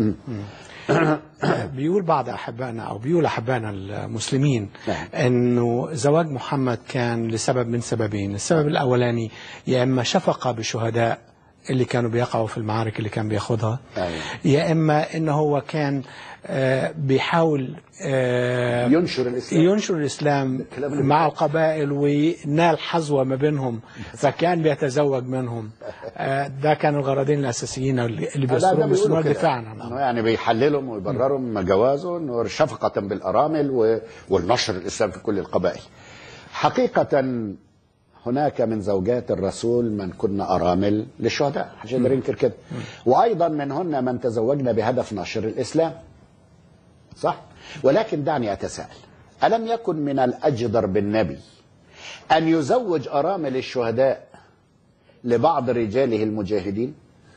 بيقول بعض أحبائنا أو بيقول أحبائنا المسلمين أنه زواج محمد كان لسبب من سببين. السبب الأولاني يا إما شفقة بشهداء اللي كانوا بيقعوا في المعارك اللي كان بياخدها، يا إما أنه هو كان بيحاول ينشر الإسلام ينشر الإسلام مع القبائل وينال حظوة ما بينهم، فكان بيتزوج منهم. ده كان الغرضين الأساسيين اللي بيصدروا دفاعا عنهم. يعني بيحللهم ويبررهم جوازه انه شفقة بالأرامل والنشر الإسلام في كل القبائل. حقيقة هناك من زوجات الرسول من كنا أرامل للشهداء، محدش يقدر ينكر كده، وأيضا منهن من تزوجنا بهدف نشر الإسلام، صح؟ ولكن دعني أتساءل، ألم يكن من الأجدر بالنبي أن يزوج أرامل الشهداء لبعض رجاله المجاهدين؟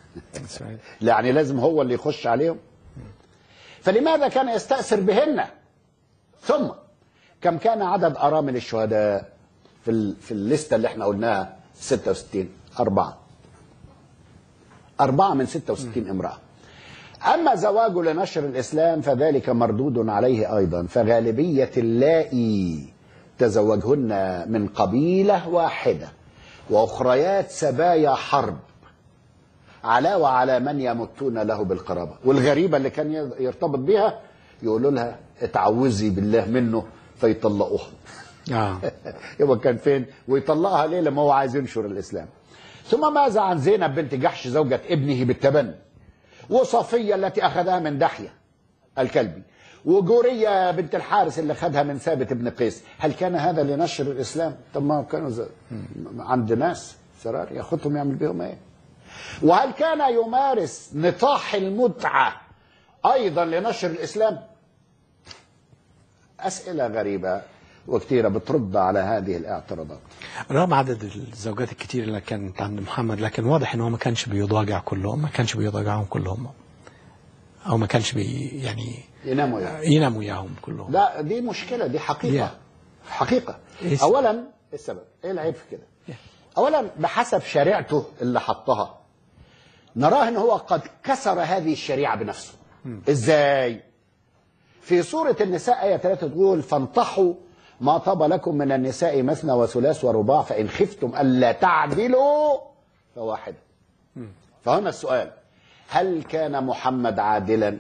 يعني لازم هو اللي يخش عليهم؟ فلماذا كان يستأثر بهن؟ ثم كم كان عدد أرامل الشهداء في في الليستة اللي احنا قلناها؟ ستة وستين، أربعة أربعة من ستة وستين امرأة. أما زواجه لنشر الإسلام فذلك مردود عليه أيضا، فغالبية اللائي تزوجهن من قبيلة واحدة وأخريات سبايا حرب، علاوة على من يمتون له بالقرابة. والغريبة اللي كان يرتبط بها يقولوا لها اتعوذي بالله منه فيطلقوها. آه. يبقى كان فين ويطلقها ليه لما هو عايز ينشر الإسلام؟ ثم ماذا عن زينب بنت جحش زوجة ابنه بالتبني، وصفية التي أخذها من دحية الكلبي، وجورية بنت الحارس اللي أخذها من ثابت بن قيس؟ هل كان هذا لنشر الإسلام؟ طب ما كانوا عند ناس سرار ياخدهم يعمل بهم ايه؟ وهل كان يمارس نطاح المتعة أيضا لنشر الإسلام؟ أسئلة غريبة وكثيرة بترد على هذه الاعتراضات. رغم عدد الزوجات الكتير اللي كانت عند محمد، لكن واضح انه ما كانش بيضاجع كلهم، ما كانش بيضاجعهم كلهم، او ما كانش بي يعني يناموا يعني. يناموا وياهم كلهم. لا دي مشكلة، دي حقيقة. yeah. حقيقة. إيه اولا ايه السبب؟ ايه العيب في كده؟ yeah. اولا بحسب شريعته اللي حطها نراه ان هو قد كسر هذه الشريعة بنفسه. م. ازاي؟ في سورة النساء آية ثلاثة تقول فانطحوا ما طاب لكم من النساء مثنى وثلاث ورباع فإن خفتم ألا تعدلوا فواحدة. فهنا السؤال، هل كان محمد عادلا؟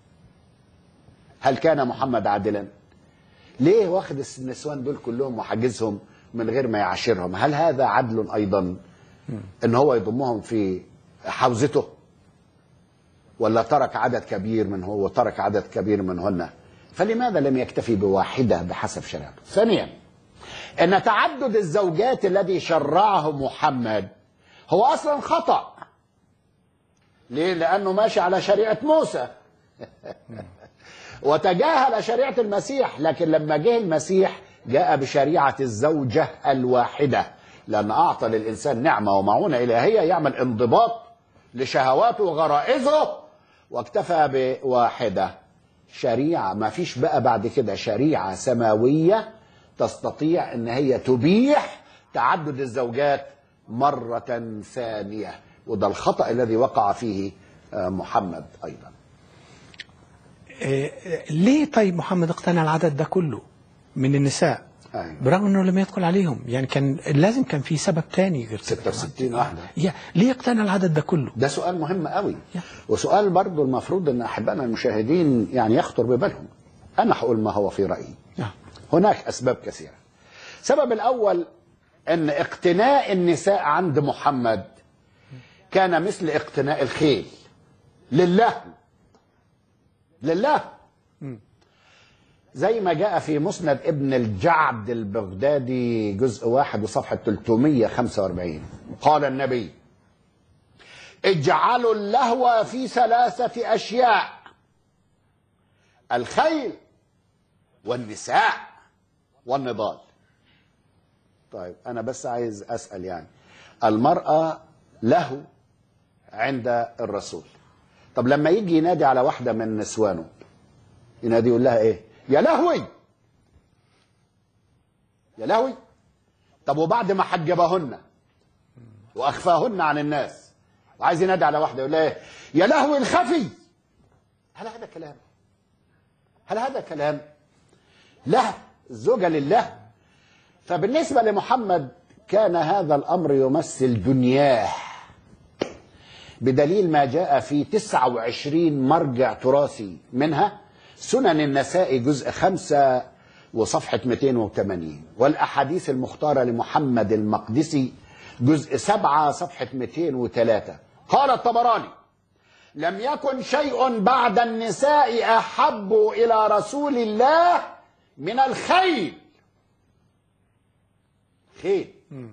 هل كان محمد عادلا؟ ليه واخد النسوان دول كلهم وحاجزهم من غير ما يعاشرهم؟ هل هذا عدل أيضا ان هو يضمهم في حوزته؟ ولا ترك عدد كبير من هو وترك عدد كبير منهن؟ فلماذا لم يكتفي بواحدة بحسب شريعته؟ ثانيا، ان تعدد الزوجات الذي شرعه محمد هو اصلا خطأ. ليه؟ لانه ماشي على شريعة موسى وتجاهل شريعة المسيح. لكن لما جه المسيح جاء بشريعة الزوجة الواحدة، لأن أعطى للإنسان نعمة ومعونة إلهية يعمل انضباط لشهواته وغرائزه، واكتفى بواحدة شريعة. ما فيش بقى بعد كده شريعة سماوية تستطيع أن هي تبيح تعدد الزوجات مرة ثانية، وده الخطأ الذي وقع فيه محمد أيضا. إيه ليه طيب محمد اقتنى العدد ده كله من النساء؟ أيوة. برغم انه لم يدخل عليهم، يعني كان لازم كان في سبب تاني غير ستة وستين واحدة. يا ليه اقتنى العدد ده كله؟ ده سؤال مهم قوي، يا. وسؤال برضو المفروض ان احبائنا المشاهدين يعني يخطر ببالهم. انا هقول ما هو في رايي. يا. هناك اسباب كثيره. السبب الاول ان اقتناء النساء عند محمد كان مثل اقتناء الخيل لله لله زي ما جاء في مسند ابن الجعد البغدادي جزء واحد وصفحة ثلاثمائة وخمسة وأربعين. قال النبي: اجعلوا اللهو في ثلاثة أشياء: الخيل والنساء والنضال. طيب أنا بس عايز أسأل، يعني المرأة له عند الرسول، طب لما يجي ينادي على واحدة من نسوانه ينادي يقول لها ايه؟ يا لهوي يا لهوي. طب وبعد ما حجبهن واخفاهن عن الناس وعايز ينادي على واحده يقول لها ايه؟ يا لهوي الخفي. هل هذا كلام؟ هل هذا كلام؟ لا، الزوجه لله. فبالنسبه لمحمد كان هذا الامر يمثل دنياه، بدليل ما جاء في تسعة وعشرين مرجع تراثي، منها سنن النسائي جزء خمسة وصفحة مئتين وثمانين، والأحاديث المختارة لمحمد المقدسي جزء سبعة صفحة مئتين وثلاثة. قال الطبراني: لم يكن شيء بعد النساء أحب إلى رسول الله من الخيل. خيل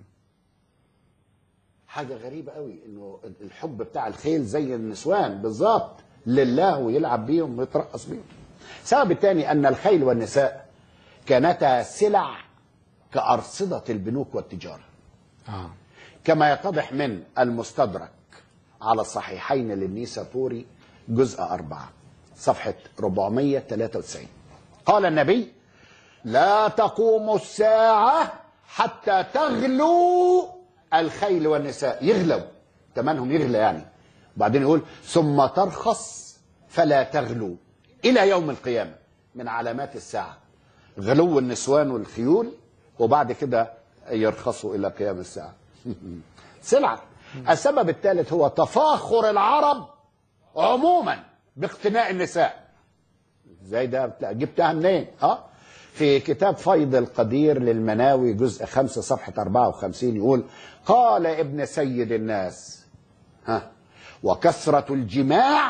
حاجة غريبة قوي، انه الحب بتاع الخيل زي النسوان بالظبط لله، ويلعب بيهم ويترقص بيهم. السبب الثاني ان الخيل والنساء كانتا سلع كأرصدة البنوك والتجارة. آه. كما يتضح من المستدرك على الصحيحين للنيسابوري جزء أربعة صفحة أربعمائة وثلاثة وتسعين. قال النبي: لا تقوم الساعة حتى تغلو الخيل والنساء. يغلوا، تمنهم يغلى يعني. وبعدين يقول: ثم ترخص فلا تغلو إلى يوم القيامة. من علامات الساعة غلو النسوان والخيول، وبعد كده يرخصوا إلى قيام الساعة. سلعة. السبب الثالث هو تفاخر العرب عموما باقتناء النساء. زي ده جبتها منين؟ اه في كتاب فيض القدير للمناوي جزء خمسة صفحة أربعة وخمسين يقول: قال ابن سيد الناس: ها وكثرة الجماع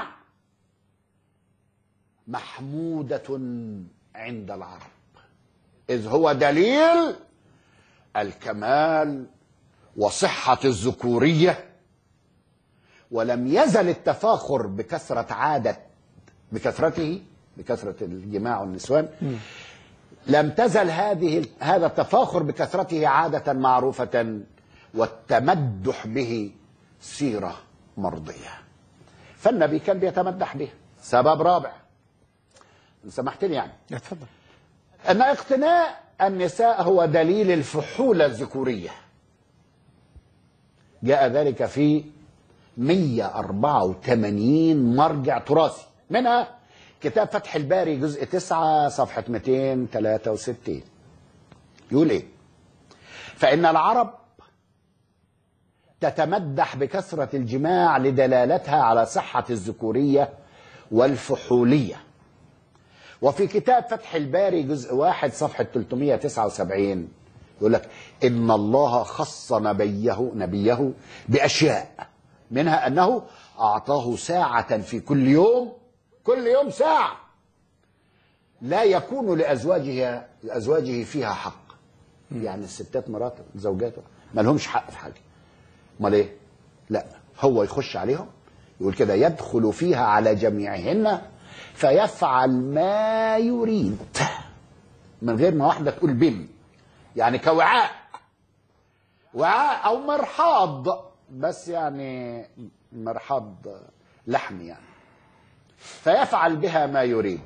محمودة عند العرب، إذ هو دليل الكمال وصحة الذكورية. ولم يزل التفاخر بكثرة عادة بكثرته بكثرة الجماع والنسوان لم تزل هذه هذا التفاخر بكثرته عادة معروفة، والتمدح به سيرة مرضية. فالنبي كان بيتمدح به. سبب رابع، إن سمحت لي يعني، اتفضل، أن اقتناء النساء هو دليل الفحولة الذكورية. جاء ذلك في مئة وأربعة وثمانين مرجع تراثي، منها كتاب فتح الباري جزء تسعة صفحة مئتين وثلاثة وستين. يقول ايه؟ فإن العرب تتمدح بكثرة الجماع لدلالتها على صحة الذكورية والفحولية. وفي كتاب فتح الباري جزء واحد صفحة ثلاثمائة وتسعة وسبعين يقول لك: إن الله خص نبيه نبيه بأشياء، منها أنه أعطاه ساعة في كل يوم، كل يوم ساعة لا يكون لأزواجه لأزواجه فيها حق. يعني الستات مراته زوجاته ما لهمش حق في حاجه. امال ايه؟ لا، هو يخش عليهم يقول كده: يدخل فيها على جميعهن فيفعل ما يريد، من غير ما واحده تقول بم، يعني كوعاء، وعاء او مرحاض، بس يعني مرحاض لحم يعني. فيفعل بها ما يريد.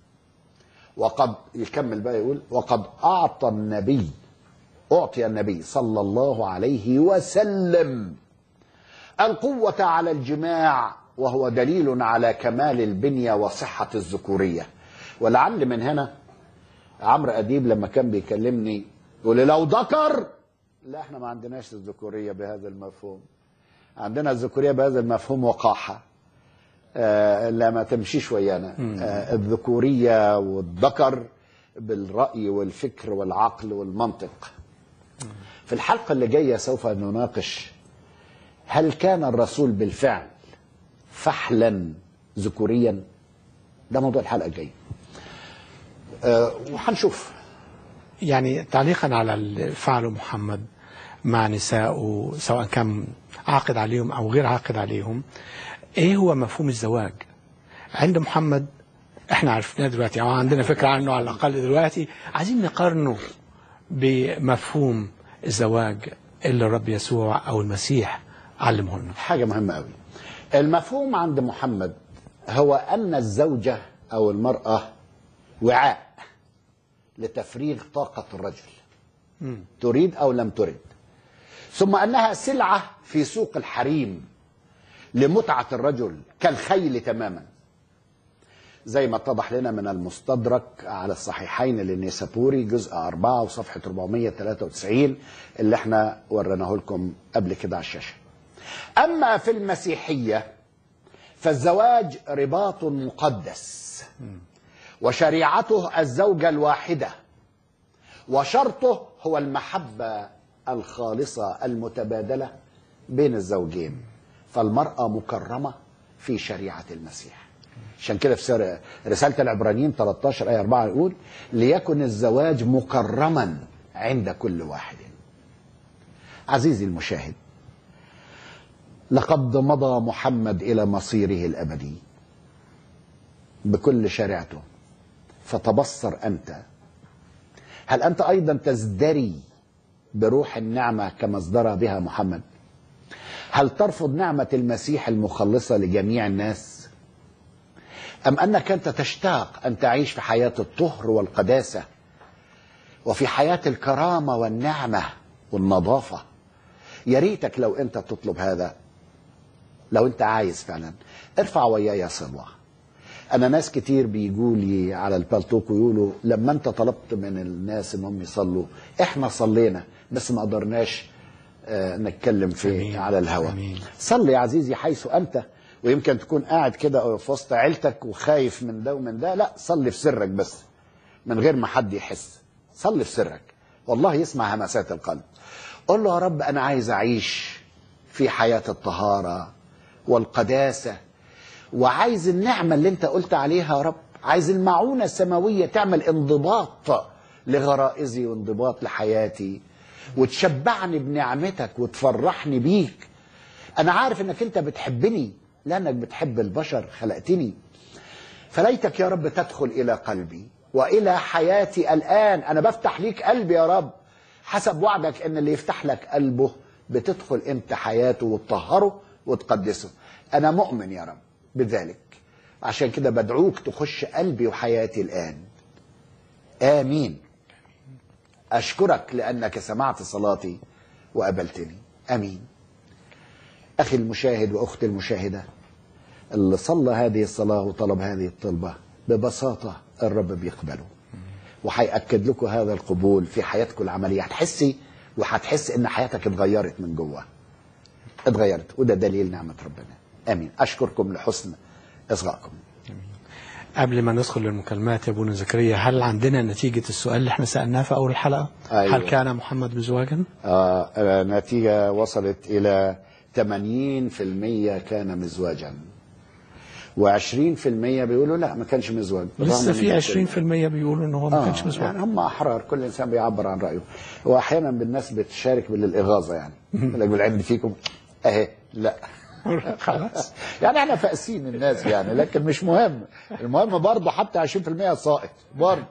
وقد يكمل بقى يقول: وقد اعطى النبي اعطي النبي صلى الله عليه وسلم القوة على الجماع، وهو دليل على كمال البنية وصحة الذكورية. ولعل من هنا عمرو أديب لما كان بيكلمني يقول لي: لو ذكر، لا احنا ما عندناش الذكورية بهذا المفهوم، عندنا الذكورية بهذا المفهوم وقاحة، آه لا ما تمشيش ويانا. آه الذكورية والذكر بالرأي والفكر والعقل والمنطق. في الحلقة اللي جاية سوف نناقش هل كان الرسول بالفعل فحلا ذكوريا؟ ده موضوع الحلقة الجاية. أه وهنشوف. يعني تعليقا على اللي فعله محمد مع نسائه، سواء كان عاقد عليهم أو غير عاقد عليهم، إيه هو مفهوم الزواج عند محمد؟ إحنا عرفناه دلوقتي أو عندنا فكرة عنه على الأقل دلوقتي، عايزين نقارنه بمفهوم الزواج اللي الرب يسوع أو المسيح علمه لنا. حاجة مهمة قوي. المفهوم عند محمد هو أن الزوجة أو المرأة وعاء لتفريغ طاقة الرجل، م. تريد أو لم ترد، ثم أنها سلعة في سوق الحريم لمتعة الرجل كالخيل تماما، زي ما اتضح لنا من المستدرك على الصحيحين للنيسابوري جزء أربعة وصفحة أربعمائة وثلاثة وتسعين اللي احنا ورناه لكم قبل كده على الشاشة. أما في المسيحية فالزواج رباط مقدس، وشريعته الزوجة الواحدة، وشرطه هو المحبة الخالصة المتبادلة بين الزوجين، فالمرأة مكرمة في شريعة المسيح. عشان كده في رسالة العبرانيين ثلاثة عشر آية أربعة يقول: ليكن الزواج مكرما عند كل واحد. عزيزي المشاهد، لقد مضى محمد إلى مصيره الأبدي بكل شريعته، فتبصر أنت، هل أنت أيضا تزدري بروح النعمة كما ازدرى بها محمد؟ هل ترفض نعمة المسيح المخلصة لجميع الناس؟ أم أنك أنت تشتاق أن تعيش في حياة الطهر والقداسة وفي حياة الكرامة والنعمة والنظافة؟ يا ريتك لو أنت تطلب هذا. لو أنت عايز فعلا ارفع وياي صلوة. أنا ناس كتير بيجوا لي على البالتوك ويقولوا: لما أنت طلبت من الناس إنهم يصلوا إحنا صلينا بس ما قدرناش آه نتكلم في أمين. على الهواء. صلي يا عزيزي حيث أنت، ويمكن تكون قاعد كده في وسط عيلتك وخايف من ده ومن ده، لا صلي في سرك بس من غير ما حد يحس. صلي في سرك، والله يسمع همسات القلب. قل له: يا رب أنا عايز أعيش في حياة الطهارة والقداسة، وعايز النعمة اللي انت قلت عليها يا رب، عايز المعونة السماوية تعمل انضباط لغرائزي وانضباط لحياتي، وتشبعني بنعمتك وتفرحني بيك. أنا عارف أنك أنت بتحبني لأنك بتحب البشر، خلقتني. فليتك يا رب تدخل إلى قلبي وإلى حياتي الآن. أنا بفتح ليك قلبي يا رب، حسب وعدك أن اللي يفتح لك قلبه بتدخل أنت حياته وتطهره وتقدسه. أنا مؤمن يا رب بذلك، عشان كده بدعوك تخش قلبي وحياتي الآن. آمين. أشكرك لأنك سمعت صلاتي وقبلتني. آمين. أخي المشاهد وأختي المشاهدة، اللي صلى هذه الصلاة وطلب هذه الطلبة ببساطة الرب بيقبله، وهيأكد لكم هذا القبول في حياتكم العملية. هتحسي وهتحس إن حياتك اتغيرت من جوه، اتغيرت، وده دليل نعمة ربنا. آمين. أشكركم لحسن إصغائكم. قبل ما ندخل للمكالمات يا ابونا زكريا، هل عندنا نتيجة السؤال اللي احنا سألناه في أول الحلقة؟ أيوة. هل كان محمد مزواجا؟ آه النتيجة وصلت إلى ثمانين بالمئة كان مزواجا، وعشرين في المية بيقولوا لا ما كانش مزواج. لسه في عشرين في المية بيقولوا ان هو ما آه كانش مزواج. يعني هم احرار، كل انسان بيعبر عن رايه، واحيانا بالناس بتشارك بالاغاظه يعني يقول لك بالعند فيكم اهي لا خلاص يعني احنا فاسين الناس يعني، لكن مش مهم، المهم برضه حتى عشرين في المية ساقط برضه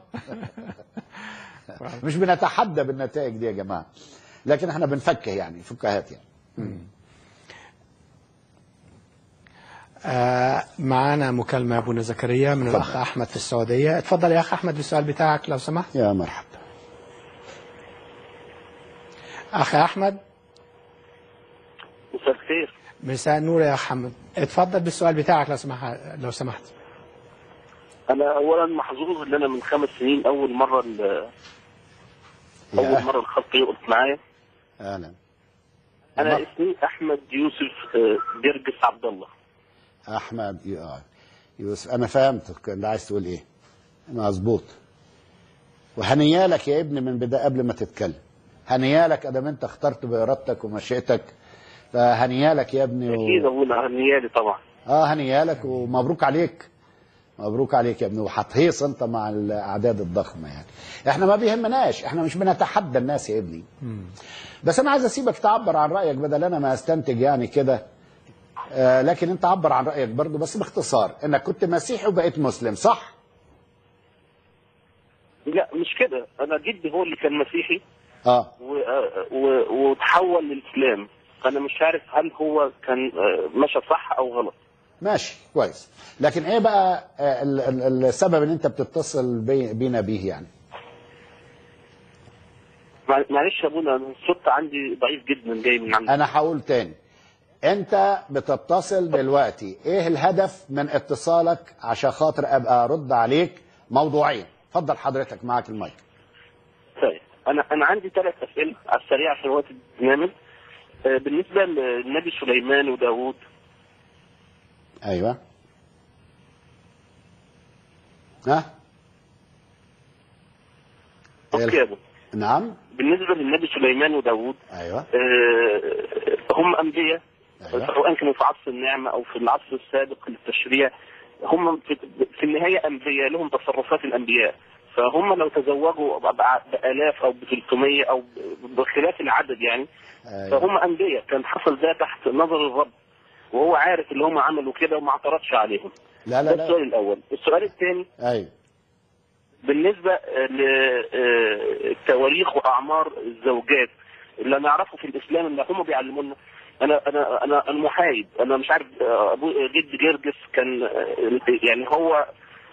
مش بنتحدى بالنتائج دي يا جماعه، لكن احنا بنفكه يعني فكاهات يعني. آه معانا مكالمه يا ابونا زكريا من الاخ احمد في السعوديه. اتفضل يا اخ احمد بالسؤال بتاعك لو سمحت. يا مرحبا اخ احمد. مساء الخير. مساء النور يا اخ احمد، اتفضل بالسؤال بتاعك لو سمحت لو سمحت. انا اولا محظوظ ان انا من خمس سنين اول مره اول مره الخط يقف معايا. اهلا. انا اسمي احمد يوسف جرجس عبد الله. احمد يوسف، انا فهمتك اللي عايز تقول ايه، مظبوط. وهنيالك يا ابني من بدايه قبل ما تتكلم، هنيالك ادام انت اخترت بارادتك ومشيئتك، فهنيالك يا ابني. اكيد ابونا هنيالي طبعا. اه هنيالك ومبروك عليك، مبروك عليك يا ابني، وهتهيص انت مع الاعداد الضخمه يعني. احنا ما بيهمناش، احنا مش بنتحدى الناس يا ابني. مم. بس انا عايز اسيبك تعبر عن رايك بدل انا ما استنتج يعني كده. آه لكن انت عبر عن رايك برضه بس باختصار، انك كنت مسيحي وبقيت مسلم صح؟ لا مش كده، انا جدي هو اللي كان مسيحي اه وتحول للاسلام، انا مش عارف هل هو كان ماشي صح او غلط. ماشي كويس، لكن ايه بقى السبب ان انت بتتصل بي بينا بيه يعني؟ معلش يا ابونا الصوت عندي ضعيف جدا جاي من عندي. انا هقول تاني، انت بتتصل دلوقتي، ايه الهدف من اتصالك عشان خاطر ابقى ارد عليك موضوعيا؟ اتفضل حضرتك معاك المايك. طيب انا انا عندي ثلاث اسئله على السريع عشان وقت البرنامج. بالنسبه للنبي سليمان وداوود. ايوه ها اوكي يا ابو. نعم. بالنسبه للنبي سليمان وداوود. ايوه آه هم انبياء. أيوة. سواء كانوا في عصر النعمه او في العصر السابق للتشريع، هم في, في النهايه انبياء لهم تصرفات الانبياء، فهم لو تزوجوا بالاف او ب ثلاثمية او بخلاف العدد يعني. أيوة. فهم انبياء، كان حصل ده تحت نظر الرب وهو عارف اللي هم عملوا كده وما اعترضش عليهم. لا لا ده السؤال الاول. السؤال الثاني ايوه بالنسبه للتواريخ واعمار الزوجات اللي نعرفه في الاسلام اللي هم بيعلمونا. انا انا انا المحايد، انا مش عارف ابو جد جرجس كان يعني هو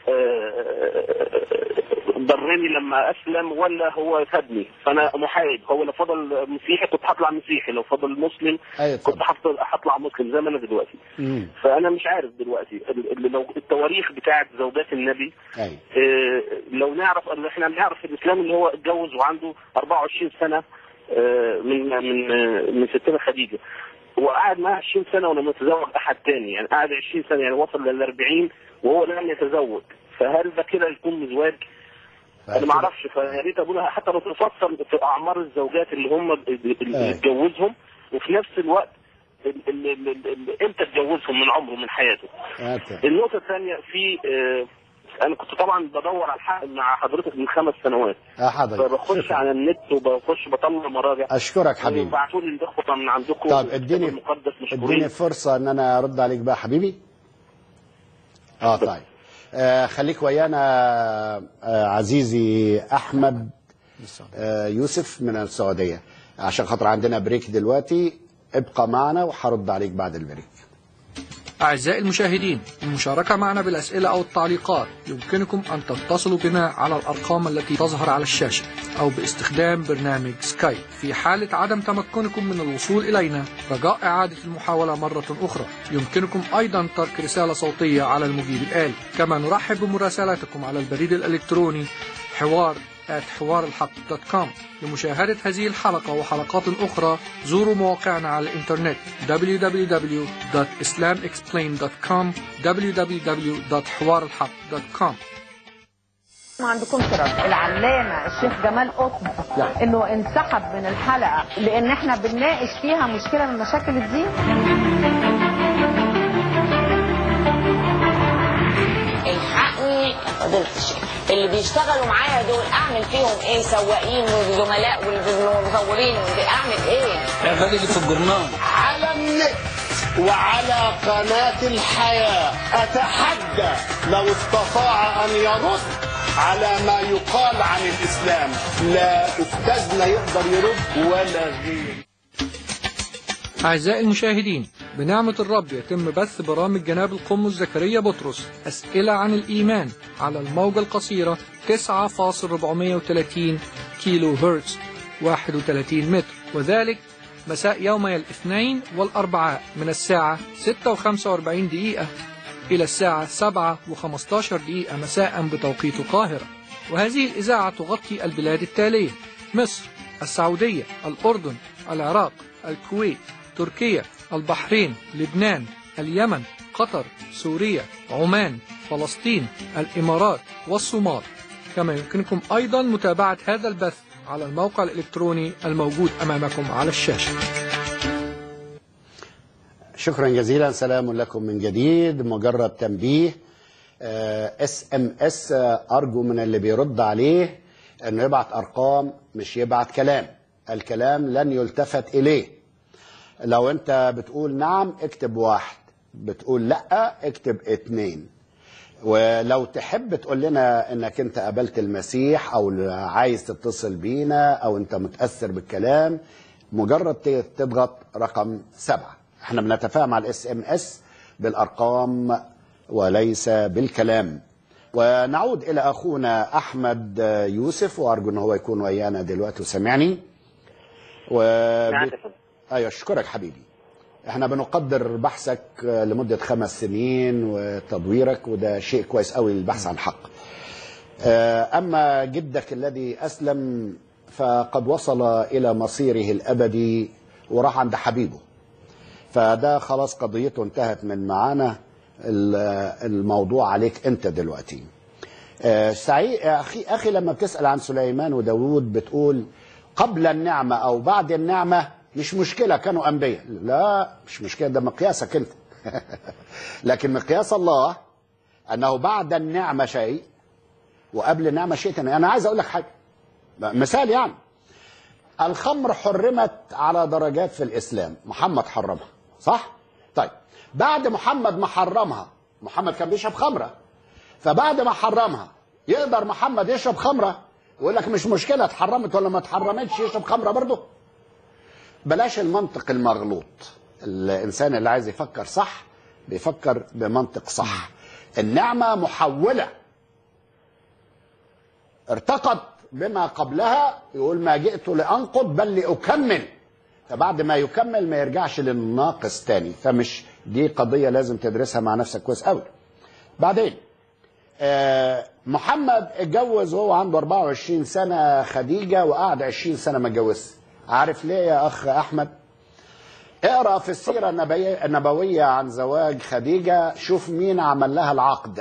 ضرني لما اسلم ولا هو فادني، فانا محايد، هو لو فضل مسيحي كنت هطلع مسيحي، لو فضل مسلم أيوة كنت هطلع مسلم زي ما انا دلوقتي. مم. فانا مش عارف دلوقتي لو التواريخ بتاعت زوجات النبي. أيوة. آه لو نعرف ان احنا نعرف الاسلام اللي هو اتجوز وعنده أربعة وعشرين سنه آه من من آه من ستنا خديجه، وقعد معاه عشرين سنه ولم يتزوج احد تاني، يعني قعد عشرين سنه يعني وصل لل أربعين وهو لم يتزوج، فهل ده كده يكون مزواج؟ انا ما اعرفش، فيا ريت ابونا حتى لو تفسر في اعمار الزوجات اللي هم اللي اتجوزهم وفي نفس الوقت امتى اتجوزهم من عمره من حياته. النقطه الثانيه في آه انا كنت طبعا بدور على الحق مع حضرتك من خمس سنوات. اه حضرتك. فبخش على النت وبخش بطلع مراجع. اشكرك حبيبي. وبعتوا لي الاخوه من عندكم. طب اديني المقدس اديني فرصه ان انا ارد عليك بقى حبيبي. اه طيب آه خليك ويانا آه عزيزي احمد آه يوسف من السعوديه، عشان خاطر عندنا بريك دلوقتي، ابقى معنا وهرد عليك بعد البريك. أعزائي المشاهدين، المشاركة معنا بالأسئلة أو التعليقات يمكنكم أن تتصلوا بنا على الأرقام التي تظهر على الشاشة أو باستخدام برنامج سكايب. في حالة عدم تمكنكم من الوصول إلينا رجاء إعادة المحاولة مرة أخرى، يمكنكم أيضا ترك رسالة صوتية على المجيب الآلي. كما نرحب بمراسلاتكم على البريد الإلكتروني حوار آت حوار الحق دوت كوم. لمشاهدة هذه الحلقة وحلقات أخرى زوروا مواقعنا على الإنترنت دبليو دبليو دبليو دوت islam explained دوت كوم دبليو دبليو دبليو دوت حوار الحق دوت كوم. ما عندكم شرف العلامة الشيخ جمال قطب انه انسحب من الحلقة لان احنا بنناقش فيها مشكلة من مشاكل الدين. سالتش اللي بيشتغلوا معايا دول اعمل فيهم ايه؟ سواقين وزملاء والمصورين اعمل ايه؟ الراجل اللي في الجرنان على النت وعلى قناة الحياة أتحدى لو استطاع أن يرد على ما يقال عن الإسلام. لا أستاذنا يقدر يرد ولا غير. أعزائي المشاهدين، بنعمة الرب يتم بث برامج جناب القمص زكريا بطرس أسئلة عن الإيمان على الموجة القصيرة تسعة فاصلة أربعمائة وثلاثين كيلو هرتز واحد وثلاثين متر، وذلك مساء يومي الاثنين والأربعاء من الساعة ستة وخمسة وأربعين دقيقة إلى الساعة سبعة وخمسة عشر دقيقة مساء بتوقيت القاهرة. وهذه الإذاعة تغطي البلاد التالية: مصر، السعودية، الأردن، العراق، الكويت، تركيا، البحرين، لبنان، اليمن، قطر، سوريا، عمان، فلسطين، الإمارات والصومال. كما يمكنكم أيضا متابعة هذا البث على الموقع الإلكتروني الموجود أمامكم على الشاشة. شكرا جزيلا. سلام لكم من جديد. مجرد تنبيه، اس ام اس ارجو من اللي بيرد عليه انه يبعت ارقام مش يبعت كلام. الكلام لن يلتفت اليه. لو انت بتقول نعم اكتب واحد، بتقول لا اكتب اتنين. ولو تحب تقول لنا انك انت قابلت المسيح او عايز تتصل بينا او انت متأثر بالكلام، مجرد تضغط رقم سبعة. احنا بنتفاهم على الاس ام اس بالارقام وليس بالكلام. ونعود الى اخونا احمد يوسف، وارجو ان هو يكون ويانا دلوقتي وسمعني. و... ايوه اشكرك حبيبي. احنا بنقدر بحثك لمدة خمس سنين وتدويرك، وده شيء كويس قوي للبحث عن حق. اما جدك الذي اسلم فقد وصل الى مصيره الابدي وراح عند حبيبه، فده خلاص قضيته انتهت من معانا. الموضوع عليك انت دلوقتي. سعيد اخي اخي لما بتسأل عن سليمان وداوود بتقول قبل النعمة او بعد النعمة مش مشكلة كانوا أنبياء. لا مش مشكلة، ده مقياسك انت. لكن مقياس الله أنه بعد النعمة شيء وقبل النعمة شيء تاني. أنا عايز أقول لك حاجة، مثال يعني. الخمر حرمت على درجات في الإسلام، محمد حرمها صح؟ طيب بعد محمد ما حرمها، محمد كان بيشرب خمرة، فبعد ما حرمها يقدر محمد يشرب خمرة ويقول لك مش مشكلة اتحرمت ولا ما اتحرمتش يشرب خمرة برضه؟ بلاش المنطق المغلوط. الإنسان اللي عايز يفكر صح بيفكر بمنطق صح. النعمة محولة، ارتقت بما قبلها، يقول ما جئت لأنقض بل لأكمل، فبعد ما يكمل ما يرجعش للناقص تاني. فمش دي قضية لازم تدرسها مع نفسك كويس قوي. بعدين آه محمد اتجوز وهو عنده أربعة وعشرين سنة خديجة، وقعد عشرين سنة ما اتجوزش. عارف ليه يا أخ أحمد؟ اقرأ في السيرة النبوية عن زواج خديجة، شوف مين عمل لها العقد.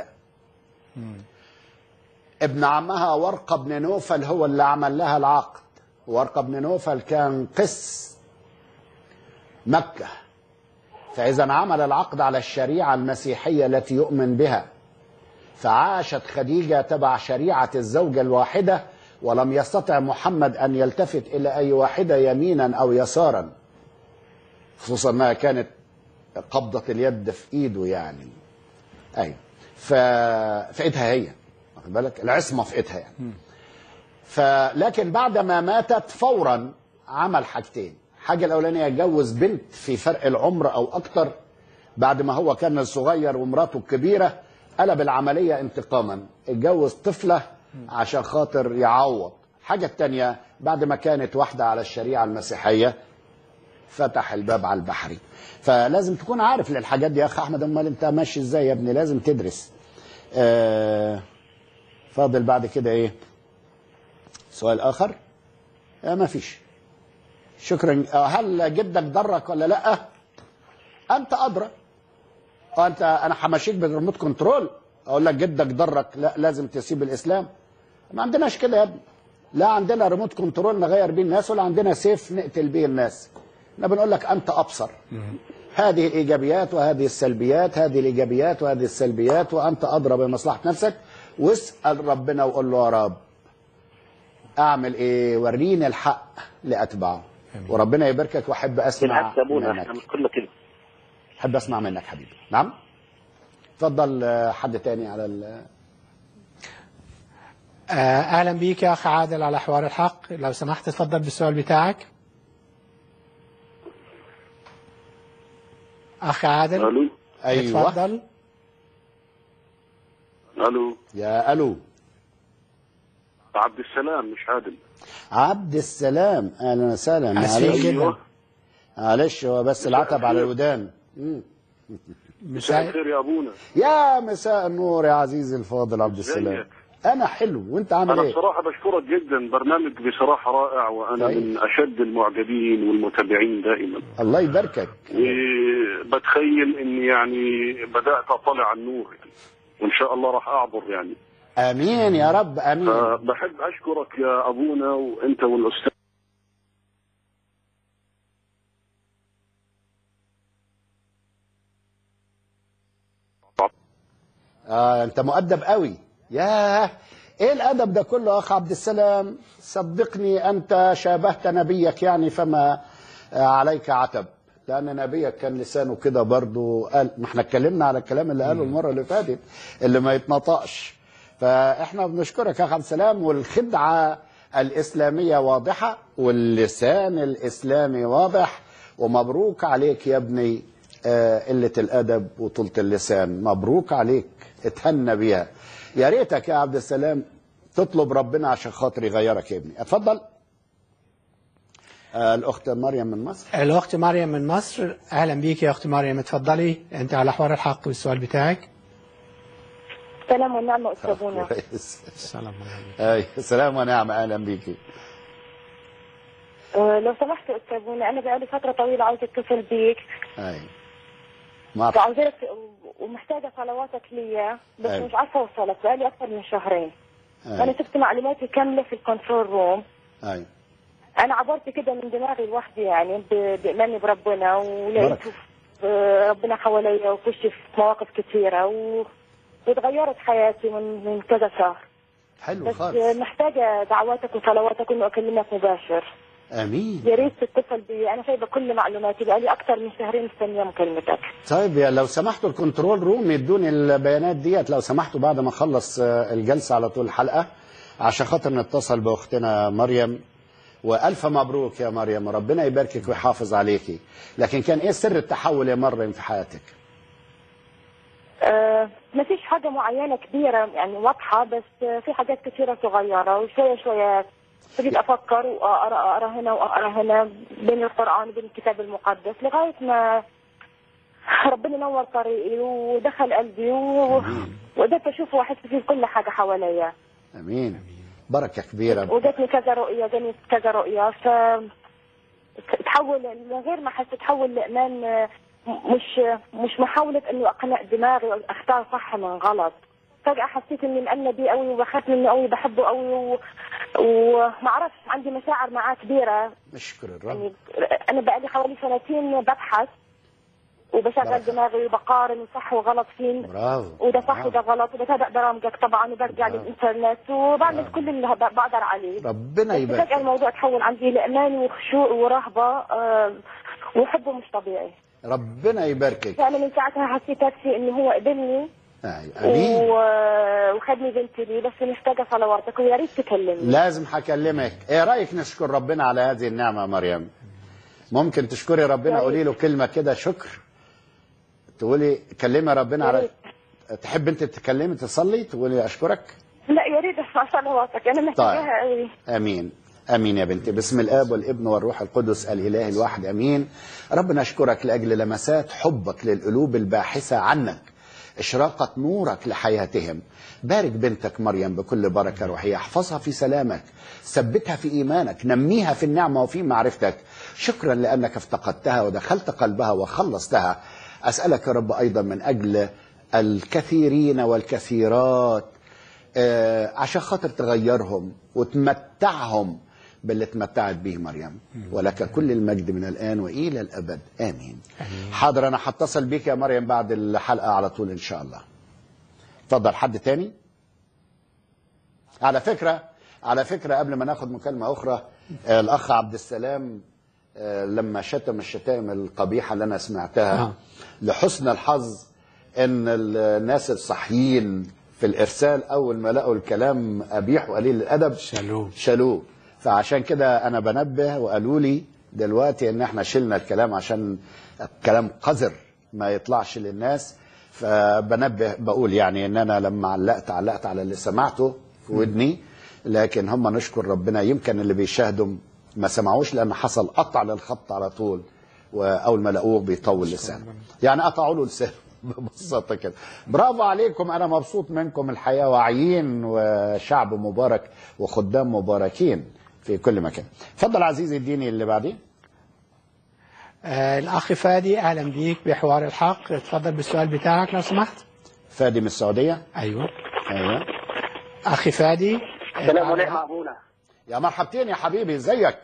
ابن عمها ورقة بن نوفل هو اللي عمل لها العقد. ورقة بن نوفل كان قس مكة، فإذا عمل العقد على الشريعة المسيحية التي يؤمن بها. فعاشت خديجة تبع شريعة الزوجة الواحدة، ولم يستطع محمد أن يلتفت إلى أي واحدة يمينا أو يسارا، خصوصا أنها كانت قبضة اليد في إيده يعني. أيوة ف... في إيدها هي، واخد بالك؟ العصمة في إيدها يعني. فلكن بعد ما ماتت فورا عمل حاجتين. حاجة الأولانية اتجوز بنت في فرق العمر أو أكتر، بعد ما هو كان الصغير ومراته الكبيرة قلب العملية انتقاما، اتجوز طفلة عشان خاطر يعوض. حاجة التانية بعد ما كانت واحدة على الشريعة المسيحية فتح الباب على البحري. فلازم تكون عارف للحاجات دي يا أخ أحمد. أمال أنت ماشي إزاي يا ابني؟ لازم تدرس. آه فاضل بعد كده إيه؟ سؤال آخر؟ آه ما فيش. شكرا. هل جدك ضرك ولا لا؟ انت ادرى. انت انا همشيك بالريموت كنترول اقول لك جدك ضرك، لا لازم تسيب الاسلام. ما عندناش كده يا ابني. لا عندنا ريموت كنترول نغير بيه الناس، ولا عندنا سيف نقتل بيه الناس. احنا بنقول لك انت ابصر. هذه الايجابيات وهذه السلبيات، هذه الايجابيات وهذه السلبيات، وانت ادرى بمصلحه نفسك. واسأل ربنا وقول له يا رب اعمل ايه؟ وريني الحق لاتبعه. وربنا يباركك. واحب اسمع منك. كله كده. احب اسمع منك حبيبي. نعم اتفضل. حد تاني على ال اهلا بيك يا اخ عادل على حوار الحق. لو سمحت تفضل بالسؤال بتاعك. اخ عادل. الو. ايوه اتفضل. الو. يا الو. عبد السلام مش عادل. عبد السلام اهلا وسهلا. معلش جدا. معلش هو بس العتب على الودان. مساء الخير يا ابونا. يا مساء النور يا عزيزي الفاضل عبد السلام. انا حلو وانت عامل انا ايه؟ انا بصراحه بشكرك جدا. برنامج بصراحه رائع وانا طيب. من اشد المعجبين والمتابعين دائما. الله يباركك. بتخيل اني يعني بدات اطلع على النور يعني. وان شاء الله راح اعبر يعني. امين يا رب امين. بحب اشكرك يا ابونا وانت والاستاذ. اه انت مؤدب قوي. ياه ايه الادب ده كله يا اخ عبد السلام؟ صدقني انت شابهت نبيك يعني فما عليك عتب. لان نبيك كان لسانه كده برضه قال. ما احنا اتكلمنا على الكلام اللي قاله المره اللي فاتت اللي ما يتنطقش. فاحنا بنشكرك يا اخ عبد السلام. والخدعه الاسلاميه واضحه واللسان الاسلامي واضح. ومبروك عليك يا ابني قله الادب وطولة اللسان. مبروك عليك. اتهنى بيها. يا ريتك يا عبد السلام تطلب ربنا عشان خاطر يغيرك يا ابني. اتفضل. آه الاخت مريم من مصر. الاخت مريم من مصر. اهلا بيك يا اخت مريم. اتفضلي انت على حوار الحق والسؤال بتاعك. السلام والنعمه استاذنا. السلام عليكم. السلام ونعمه. اهلا بيكي. أه لو سمحت استاذنا انا بقالي فتره طويله عاوزه اتصل بيك. ايوه. وعاوزاك ومحتاجه صلواتك ليا بس أي. مش عارفه اوصلك بقالي اكثر من شهرين. أي. انا سبت معلوماتي كامله في الكنترول روم. اي انا عبرت كده من دماغي لوحدي يعني بايماني بربنا ولقيت ربنا حواليا وخش في مواقف كثيره و... وتغيرت حياتي من من كذا شهر. حلو خالص. بس محتاجه دعواتك وصلواتك انه اكلمك مباشر. امين. يا ريت تتصل بي. انا سايبه كل معلوماتي بقالي اكثر من شهرين مستنيه مكالمتك. طيب يا لو سمحتوا الكنترول روم يدوني البيانات ديت لو سمحتوا بعد ما اخلص الجلسه على طول الحلقه عشان خاطر نتصل باختنا مريم. والف مبروك يا مريم. ربنا يباركك ويحافظ عليكي. لكن كان ايه سر التحول يا مريم في حياتك؟ أه ما فيش حاجه معينه كبيره يعني واضحه بس في حاجات كثيره صغيره وشويه شويه بديت افكر واقرا اقرا هنا واقرا هنا بين القران وبين الكتاب المقدس لغايه ما ربنا نور طريقي ودخل قلبي و... وقدرت اشوف واحس فيه كل حاجه حواليا. امين. بركه كبيره. وجاتني كذا رؤيه جاني كذا رؤيه ف تحول من غير ما احس تحول لايمان مش مش محاوله انه اقنع دماغي اختار صح من غلط. فجاه حسيت اني مأمنة بيه قوي وبخاف منه قوي بحبه قوي و... وما اعرفش عندي مشاعر معاه كبيره. نشكر الرب. يعني انا بقالي حوالي سنتين ببحث وبشغل دماغي وبقارن صح وغلط فين. برافو. وده صح وده غلط وبتابع برامجك طبعا وبرجع للانترنت وبعمل برافو. كل اللي بقدر عليه. ربنا يبارك. فجاه الموضوع تحول عندي لايمان وخشوع ورهبه أه وحبه مش طبيعي. ربنا يباركك. فانا من ساعتها حسيت نفسي ان هو قبلني. امين. وخدني بنتي لي بس محتاجه صلواتك ويا ريت تكلمني. لازم هكلمك. ايه رايك نشكر ربنا على هذه النعمه يا مريم؟ ممكن تشكري ربنا. قولي له كلمه كده شكر. تقولي كلمي ربنا على. تحب انت تتكلمي تصلي تقولي اشكرك؟ لا يا ريت اسمع صلواتك انا محتاجاها قوي. امين. امين يا بنتي. بسم الاب والابن والروح القدس الاله الواحد امين. ربنا اشكرك لاجل لمسات حبك للقلوب الباحثه عنك. اشراقة نورك لحياتهم. بارك بنتك مريم بكل بركة روحية. احفظها في سلامك. ثبتها في إيمانك. نميها في النعمة وفي معرفتك. شكرا لأنك افتقدتها ودخلت قلبها وخلصتها. أسألك يا رب أيضا من أجل الكثيرين والكثيرات آه عشان خاطر تغيرهم وتمتعهم باللي اتمتعت به مريم. ولك كل المجد من الآن وإلى الأبد آمين. آمين. حاضر أنا هتصل بيك يا مريم بعد الحلقة على طول إن شاء الله. اتفضل. حد تاني؟ على فكره على فكره قبل ما ناخد مكالمه اخرى، آه الاخ عبد السلام آه لما شتم الشتائم القبيحه اللي انا سمعتها آه. لحسن الحظ ان الناس الصحيين في الارسال اول ما لقوا الكلام قبيح وقليل الادب شالوه شالوه فعشان كده انا بنبه، وقالوا لي دلوقتي ان احنا شلنا الكلام عشان الكلام قذر ما يطلعش للناس. فبنبه بقول يعني ان انا لما علقت علقت على اللي سمعته في ودني، لكن هم نشكر ربنا يمكن اللي بيشاهدوا ما سمعوش لان حصل قطع للخط على طول، واول ما لقوه بيطول لسانه يعني قطعوا له لسانه ببساطه كده. برافو عليكم، انا مبسوط منكم الحقيقه، واعيين وشعب مبارك وخدام مباركين في كل مكان. اتفضل عزيزي اديني اللي بعديه. آه الاخ فادي، اهلا بيك بحوار الحق، اتفضل بالسؤال بتاعك لو سمحت. فادي من السعوديه. ايوه ايوه اخي فادي. السلام عليكم ابونا. يا مرحبتين يا حبيبي، ازيك؟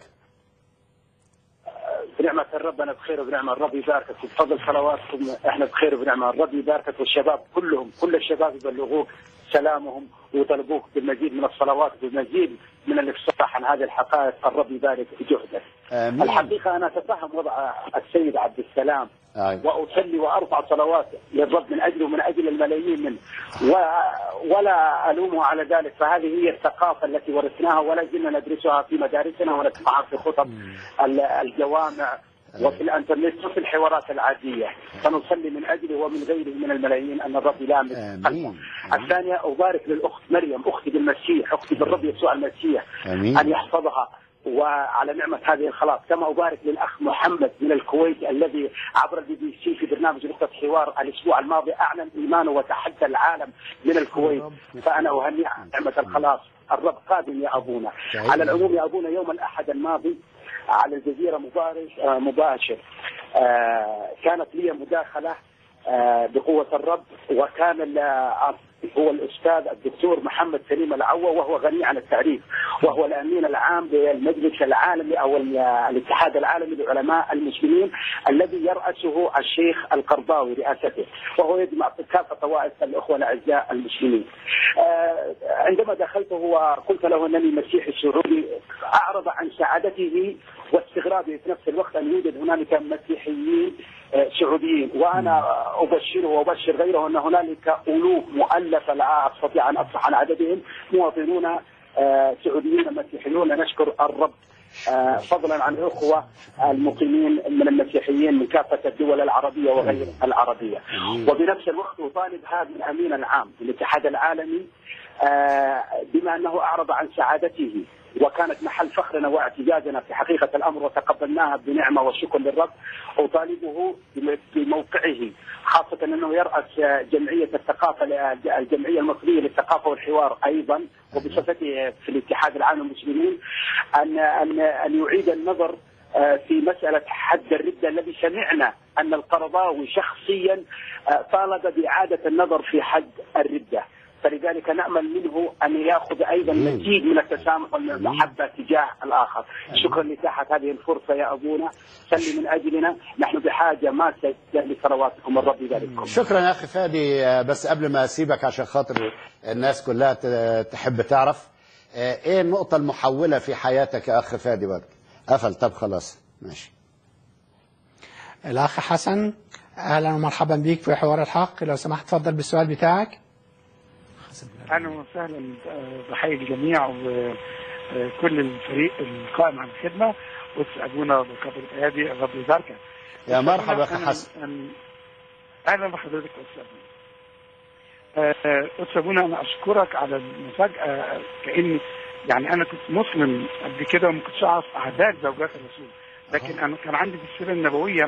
بنعمة الرب أنا بخير وبنعمة الرب يباركك، وبفضل صلواتكم إحنا بخير وبنعمة الرب يباركك، والشباب كلهم كل الشباب يبلغوك سلامهم ويطلبوك بالمزيد من الصلوات بالمزيد من الافصاح عن هذه الحقائق. الرب يبارك جهدك. آمين. الحقيقة أنا أتفهم وضع السيد عبد السلام آه. وأصلي وأرفع صلوات للرب من أجله ومن أجل الملايين منه، و... ولا ألومه على ذلك، فهذه هي الثقافة التي ورثناها ولا زلنا ندرسها في مدارسنا ونسمعها في خطب الجوامع وفي الانترنت وفي الحوارات العاديه، فنصلي من اجله ومن غيره من الملايين ان الرب يلامس قلبه. الثانيه ابارك للاخت مريم اختي بالمسيح، اختي بالرب يسوع المسيح، آمين. ان يحفظها وعلى نعمه هذه الخلاص. كما ابارك للاخ محمد من الكويت الذي عبر البي بي سي في برنامج نقطه حوار الاسبوع الماضي اعلن ايمانه وتحدى العالم من الكويت، فانا اهنئه عن نعمه الخلاص. الرب قادم يا ابونا. على العموم يا ابونا يوم الاحد الماضي على الجزيرة مباشر, مباشر آه كانت لي مداخلة آه بقوة الرب، وكان هو الأستاذ الدكتور محمد سليم العوة، وهو غني عن التعريف، وهو الأمين العام للمجلس العالمي أو الاتحاد العالمي للعلماء المسلمين الذي يرأسه الشيخ القرضاوي رئاسته، وهو يجمع كافة طوائف الأخوة الأعزاء المسلمين. آه عندما دخلته وقلت له أنني مسيحي سعودي، أعرض عن سعادته واستغرابه في نفس الوقت أن يوجد هنالك مسيحيين سعوديين، وأنا أبشره وأبشر غيره أن هنالك ألوف مؤلفة لا أستطيع أن أصح عن عددهم مواطنون سعوديين مسيحيون. نشكر الرب فضلا عن الأخوة المقيمين من المسيحيين من كافة الدول العربية وغير العربية. وبنفس الوقت أطالب هذا الأمين العام للاتحاد العالمي بما أنه أعرض عن سعادته وكانت محل فخرنا واعتزازنا في حقيقة الأمر وتقبلناها بنعمة وشكر للرب، أطالبه بموقعه، خاصة أنه يرأس جمعية الثقافة الجمعية المصرية للثقافة والحوار أيضا، وبصفته في الاتحاد العالمي للمسلمين، أن أن أن يعيد النظر في مسألة حد الردة الذي سمعنا أن القرضاوي شخصيا طالب بإعادة النظر في حد الردة. فلذلك نأمل منه أن يأخذ أيضا مزيد من التسامح والمحبة تجاه الآخر. شكرا لإتاحة هذه الفرصة يا أبونا، صلي من أجلنا، نحن بحاجة ماسة لصلواتكم، الرب يبارككم. شكرا يا أخي فادي. بس قبل ما أسيبك عشان خاطر الناس كلها تحب تعرف إيه النقطة المحولة في حياتك يا أخي فادي برضه؟ قفل؟ طب خلاص ماشي. الأخ حسن، أهلا ومرحبا بيك في حوار الحق، لو سمحت تفضل بالسؤال بتاعك. اهلا وسهلا، بحيي الجميع وكل الفريق القائم على الخدمه، قدس ابونا بكبر الايادي، الرب يباركك. يا مرحبا يا اخي حسن. اهلا بحضرتك قدس ابونا. قدس ابونا انا اشكرك على المفاجاه، كاني يعني انا كنت مسلم قبل كده وما كنتش اعرف اعداد زوجات الرسول، لكن انا كان عندي في السيره النبويه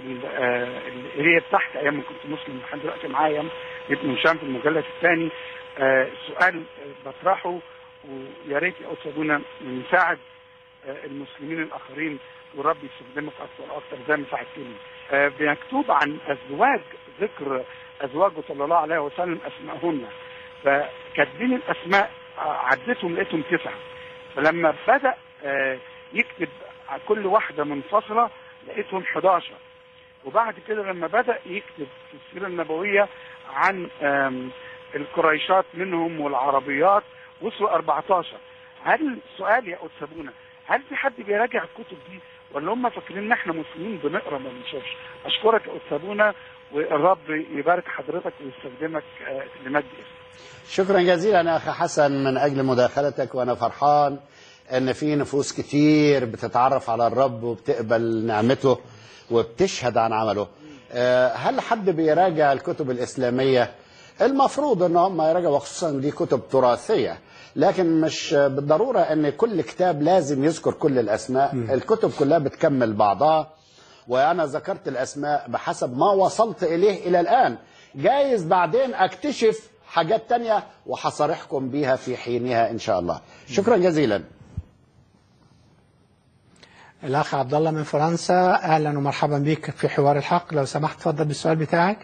اللي هي بتاعت ايام ما كنت مسلم لحد دلوقتي معايا ابن هشام في المجلد الثاني. آه سؤال بطرحه ويا ريت يا قدس ابونا نساعد آه المسلمين الاخرين والرب يستخدمك اكثر واكثر زي ما ساعدتني. آه مكتوب عن ازواج، ذكر ازواجه صلى الله عليه وسلم اسماءهن، فكاتبين الاسماء عدتهم لقيتهم تسعه، فلما بدا آه يكتب كل واحده منفصله لقيتهم حداشر، وبعد كده لما بدا يكتب في السيره النبويه عن القريشات منهم والعربيات وصلوا أربعتاشر. هل سؤال يا قدس ابونا، هل في حد بيراجع الكتب دي ولا هم فاكرين ان احنا مسلمين بنقرا ما بنشوفش؟ اشكرك يا قدس ابونا، والرب يبارك حضرتك ويستخدمك لمجد اسمه. شكرا جزيلا يا اخي حسن من اجل مداخلتك، وانا فرحان ان في نفوس كتير بتتعرف على الرب وبتقبل نعمته وبتشهد عن عمله. هل حد بيراجع الكتب الاسلاميه؟ المفروض ان هم يراجعوا، وخصوصا دي كتب تراثيه، لكن مش بالضروره ان كل كتاب لازم يذكر كل الاسماء. م. الكتب كلها بتكمل بعضها، وانا ذكرت الاسماء بحسب ما وصلت اليه الى الان. جايز بعدين اكتشف حاجات تانية وحصرحكم بيها في حينها ان شاء الله. شكرا جزيلا. الاخ عبد الله من فرنسا، اهلا ومرحبا بك في حوار الحق. لو سمحت تفضل بالسؤال بتاعك.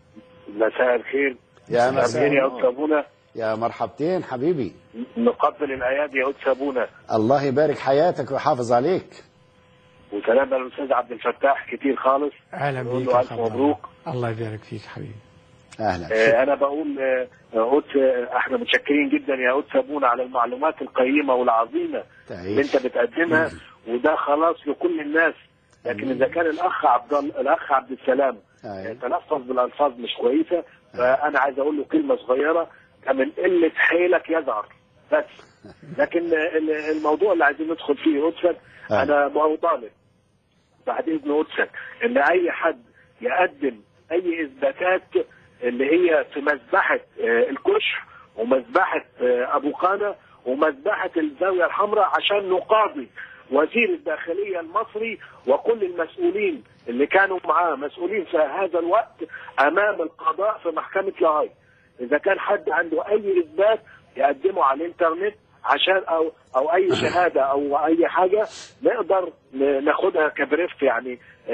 مساء الخير. يا مساء الخير يا قدس ابونا. يا مرحبتين حبيبي. نقبل الايادي يا قدس ابونا. الله يبارك حياتك ويحافظ عليك. وسلام على الاستاذ عبد الفتاح كتير خالص. اهلا بيك يا الف مبروك. الله يبارك فيك حبيبي. اهلا. آه انا بقول آه قدس احنا متشكرين جدا يا قدس ابونا على المعلومات القيمه والعظيمه اللي انت بتقدمها، وده خلاص لكل الناس. لكن اذا كان الاخ عبد الاخ عبد السلام تلفظ بالالفاظ مش كويسه، فانا عايز اقول له كلمه صغيره: من قله حيلك يظهر بس. لكن الموضوع اللي عايزين ندخل فيه قدسك، انا بطالب بعد اذن قدسك ان اي حد يقدم اي اثباتات اللي هي في مذبحه الكشح ومذبحه ابو قانا ومذبحه الزاويه الحمراء، عشان نقاضي وزير الداخليه المصري وكل المسؤولين اللي كانوا معاه مسؤولين في هذا الوقت امام القضاء في محكمه لاهاي. اذا كان حد عنده اي اثبات يقدمه على الانترنت، عشان او او اي شهاده او اي حاجه نقدر ناخدها كبريف، يعني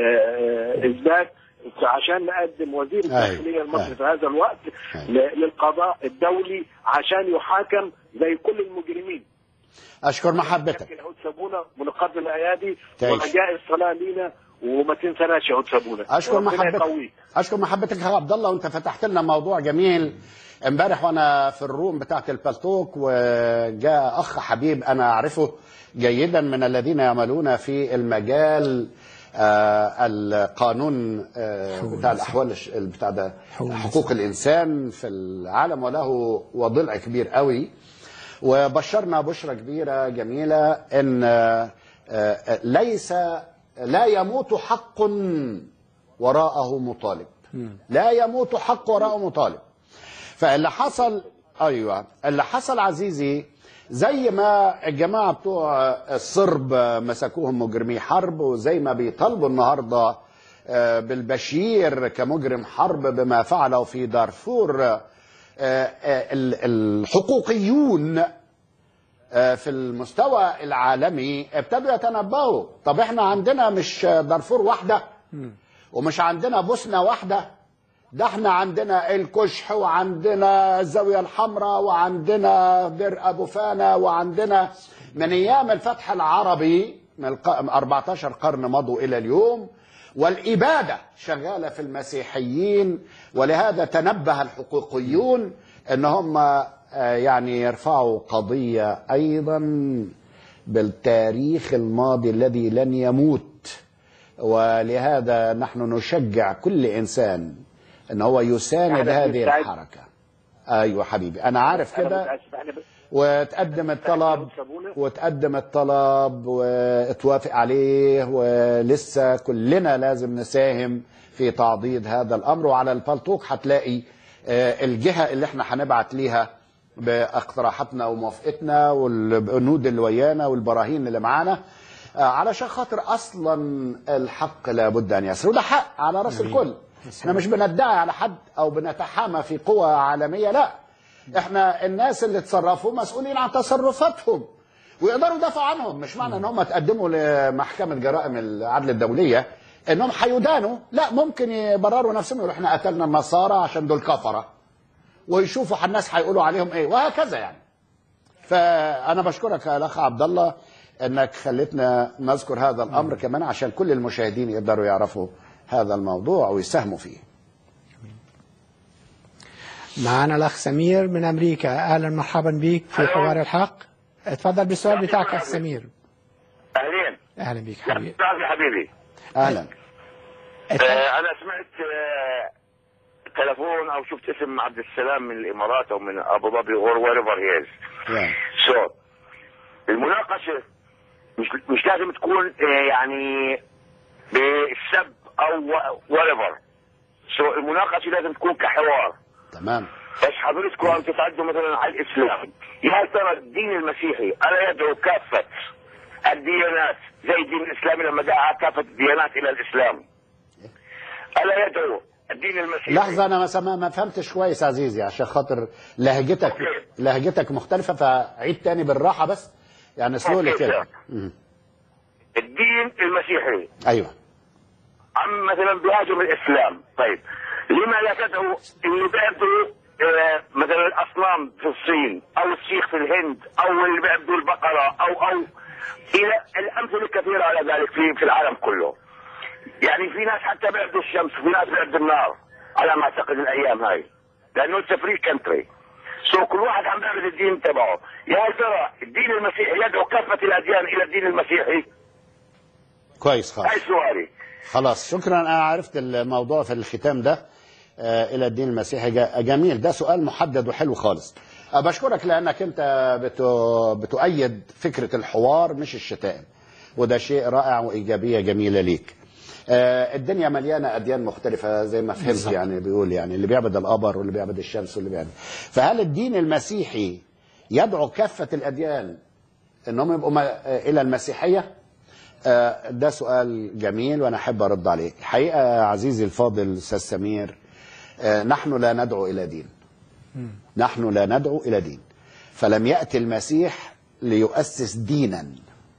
اثبات عشان نقدم وزير الداخليه المصري في هذا الوقت للقضاء الدولي عشان يحاكم زي كل المجرمين. اشكر محبتك. ونقبل الايادي ورجاء الصلاه لينا، وما تنسناش يا قدس ابونا. اشكر محبتك. اشكر محبتك يا عبد الله، وانت فتحت لنا موضوع جميل. امبارح وانا في الروم بتاعه البلتوك، وجاء اخ حبيب انا اعرفه جيدا من الذين يعملون في المجال آه القانون آه بتاع الاحوال بتاع ده حقوق الانسان في العالم، وله وضلع كبير قوي، وبشرنا بشرة كبيرة جميلة ان آه آه ليس لا يموت حق وراءه مطالب. لا يموت حق وراءه مطالب. فاللي حصل ايوه اللي حصل عزيزي، زي ما الجماعه بتوع الصرب مسكوهم مجرمي حرب، وزي ما بيطالبوا النهارده بالبشير كمجرم حرب بما فعله في دارفور الحقوقيون في المستوى العالمي ابتدوا يتنبهوا. طب احنا عندنا مش دارفور واحده، ومش عندنا بوسنه واحده، ده احنا عندنا الكشح، وعندنا الزاويه الحمراء، وعندنا بئر ابو فانا، وعندنا من ايام الفتح العربي من أربعتاشر قرن مضوا الى اليوم، والاباده شغاله في المسيحيين. ولهذا تنبه الحقوقيون ان هم يعني يرفعوا قضيه ايضا بالتاريخ الماضي الذي لن يموت. ولهذا نحن نشجع كل انسان ان هو يساند هذه الحركه. ايوه حبيبي انا عارف كده، وتقدم الطلب وتقدم الطلب وتوافق عليه، ولسه كلنا لازم نساهم في تعضيد هذا الامر. وعلى البلتوك هتلاقي الجهه اللي احنا هنبعت ليها باقتراحاتنا وموافقتنا والبنود اللي ويانا والبراهين اللي معانا، علشان خاطر اصلا الحق لابد ان يسر، وده حق على راس الكل. احنا مش بندعي على حد او بنتحامى في قوى عالميه، لا، احنا الناس اللي تصرفوا مسؤولين عن تصرفاتهم ويقدروا يدافعوا عنهم. مش معنى ان هم تقدموا لمحكمه جرائم العدل الدوليه انهم هيدانوا، لا، ممكن يبرروا نفسهم يقولوا احنا قتلنا النصارى عشان دول كفره، ويشوفوا الناس هيقولوا عليهم ايه، وهكذا يعني. فانا بشكرك يا الاخ عبد الله انك خليتنا نذكر هذا الامر كمان عشان كل المشاهدين يقدروا يعرفوا هذا الموضوع ويساهموا فيه. معنا الاخ سمير من امريكا. اهلا مرحبا بيك في حوار الحق. اتفضل بالسؤال بتاعك يا اخ سمير. اهلين. اهلا بيك حبيبي. يا حبيبي. اهلا. آه انا سمعت آه تلفون او شفت اسم عبد السلام من الامارات او من ابو ظبي اور ويريفر هيز. سو المناقشه مش مش لازم تكون آه يعني بالسب او ويريفر. سو المناقشه لازم تكون كحوار. تمام. بس حضرتكم عم تتعدوا مثلا على الاسلام، يا ترى الدين المسيحي الا يدعو كافه الديانات زي الدين الاسلامي لما دعا كافه الديانات الى الاسلام؟ الا يدعو الدين المسيحي؟ لحظه انا ما ما فهمتش كويس عزيزي عشان خاطر لهجتك لهجتك مختلفه، فعيد تاني بالراحه بس يعني سلولي كده. الدين المسيحي ايوه عم مثلا بيهاجم الاسلام، طيب لما لا تدعو اللي بيعبدوا آه مثلا الاصنام في الصين او السيخ في الهند او اللي بيعبدوا البقره او او الى الامثله كثيره على ذلك في في العالم كله. يعني في ناس حتى بيعبدوا الشمس وفي ناس بيعبدوا النار على ما اعتقد الايام هاي، لانه اتس فري كنتري. سو كل واحد عم بيعبد الدين تبعه. يا ترى الدين المسيحي يدعو كافه الاديان الى الدين المسيحي؟ كويس خالص. هاي سؤالي. خلاص شكرا، انا عرفت الموضوع في الختام ده آه الى الدين المسيحي. جميل، ده سؤال محدد وحلو خالص. أه بشكرك لانك انت بتو بتؤيد فكره الحوار مش الشتائم، وده شيء رائع وايجابيه جميله ليك. آه الدنيا مليانه اديان مختلفه زي ما فهمت، يعني بيقول يعني اللي بيعبد القمر واللي بيعبد الشمس واللي بيعبد، فهل الدين المسيحي يدعو كافه الاديان انهم يبقوا الى المسيحيه؟ آه ده سؤال جميل وانا احب ارد عليه. الحقيقه عزيزي الفاضل استاذ سمير، آه نحن لا ندعو الى دين. نحن لا ندعو الى دين، فلم ياتي المسيح ليؤسس دينا،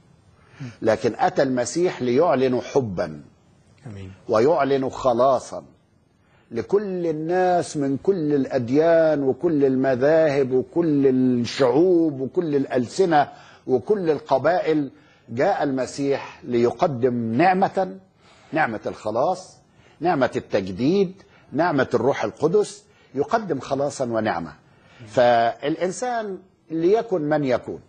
لكن اتى المسيح ليعلن حبا ويعلن خلاصا لكل الناس من كل الاديان وكل المذاهب وكل الشعوب وكل الالسنه وكل القبائل. جاء المسيح ليقدم نعمه، نعمه الخلاص، نعمه التجديد، نعمه الروح القدس، يقدم خلاصا ونعمه. فالانسان ليكن من يكون،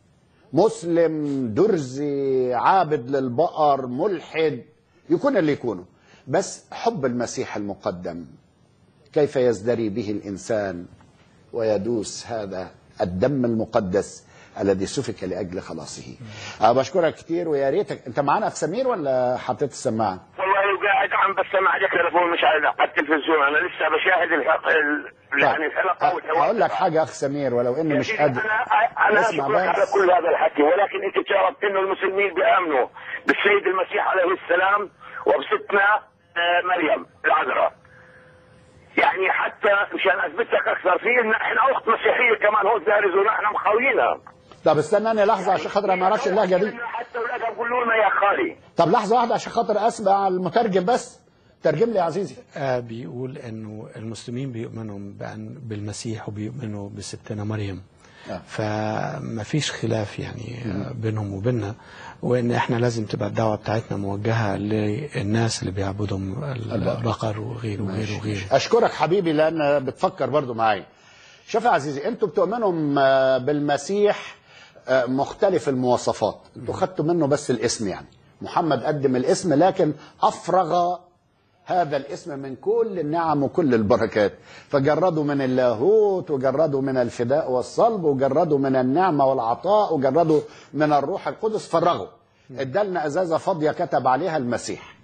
مسلم، درزي، عابد للبقر، ملحد، يكون اللي يكونه، بس حب المسيح المقدم كيف يزدري به الانسان ويدوس هذا الدم المقدس الذي سفك لاجل خلاصه. أه بشكرك كتير، ويا ريتك انت معانا اخ سمير ولا حطيت السماعه؟ والله قاعد عم بسمع عليك تليفون مش على التلفزيون، انا لسه بشاهد الحلقه يعني الحلقه والحوار. هقول لك حاجه اخ سمير ولو اني مش قادر. انا انا اشكرك على كل هذا الحكي، ولكن انت شاركت انه المسلمين بيامنوا بالسيد المسيح عليه السلام وبستنا مريم العذراء. يعني حتى مشان اثبت لك اكثر في ان احنا اخت مسيحيه كمان هو دارز ونحن مخاوينها. طب استناني لحظه عشان خاطر ما اعرفش اللهجه دي. حتى اولادها بيقولوا لنا يا خالي. طب لحظه واحده عشان خاطر اسمع المترجم بس. ترجم لي يا عزيزي. آه بيقول انه المسلمين بيؤمنوا بالمسيح وبيؤمنوا بستنا مريم. آه. فما فيش خلاف يعني آه بينهم وبيننا، وان احنا لازم تبقى الدعوه بتاعتنا موجهه للناس اللي بيعبدوا البقر وغيره وغيره وغيره. اشكرك حبيبي لان بتفكر برضو معايا. شوف يا عزيزي، انتوا بتؤمنوا بالمسيح مختلف المواصفات، انتوا خدتوا منه بس الاسم، يعني محمد قدم الاسم لكن افرغ هذا الاسم من كل النعم وكل البركات، فجردوا من اللاهوت وجردوا من الفداء والصلب وجردوا من النعمة والعطاء وجردوا من الروح القدس، فرغوا ادالنا ازازة فاضية كتب عليها المسيح.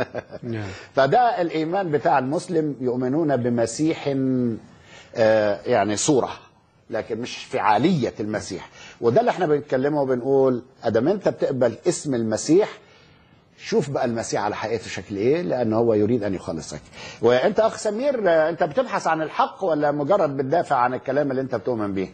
فده الايمان بتاع المسلم، يؤمنون بمسيح يعني صورة لكن مش فعالية المسيح. وده اللي احنا بنتكلمه وبنقول ادام انت بتقبل اسم المسيح، شوف بقى المسيح على حقيقته شكل ايه، لان هو يريد ان يخلصك. وانت اخ سمير، انت بتبحث عن الحق ولا مجرد بتدافع عن الكلام اللي انت بتؤمن بيه؟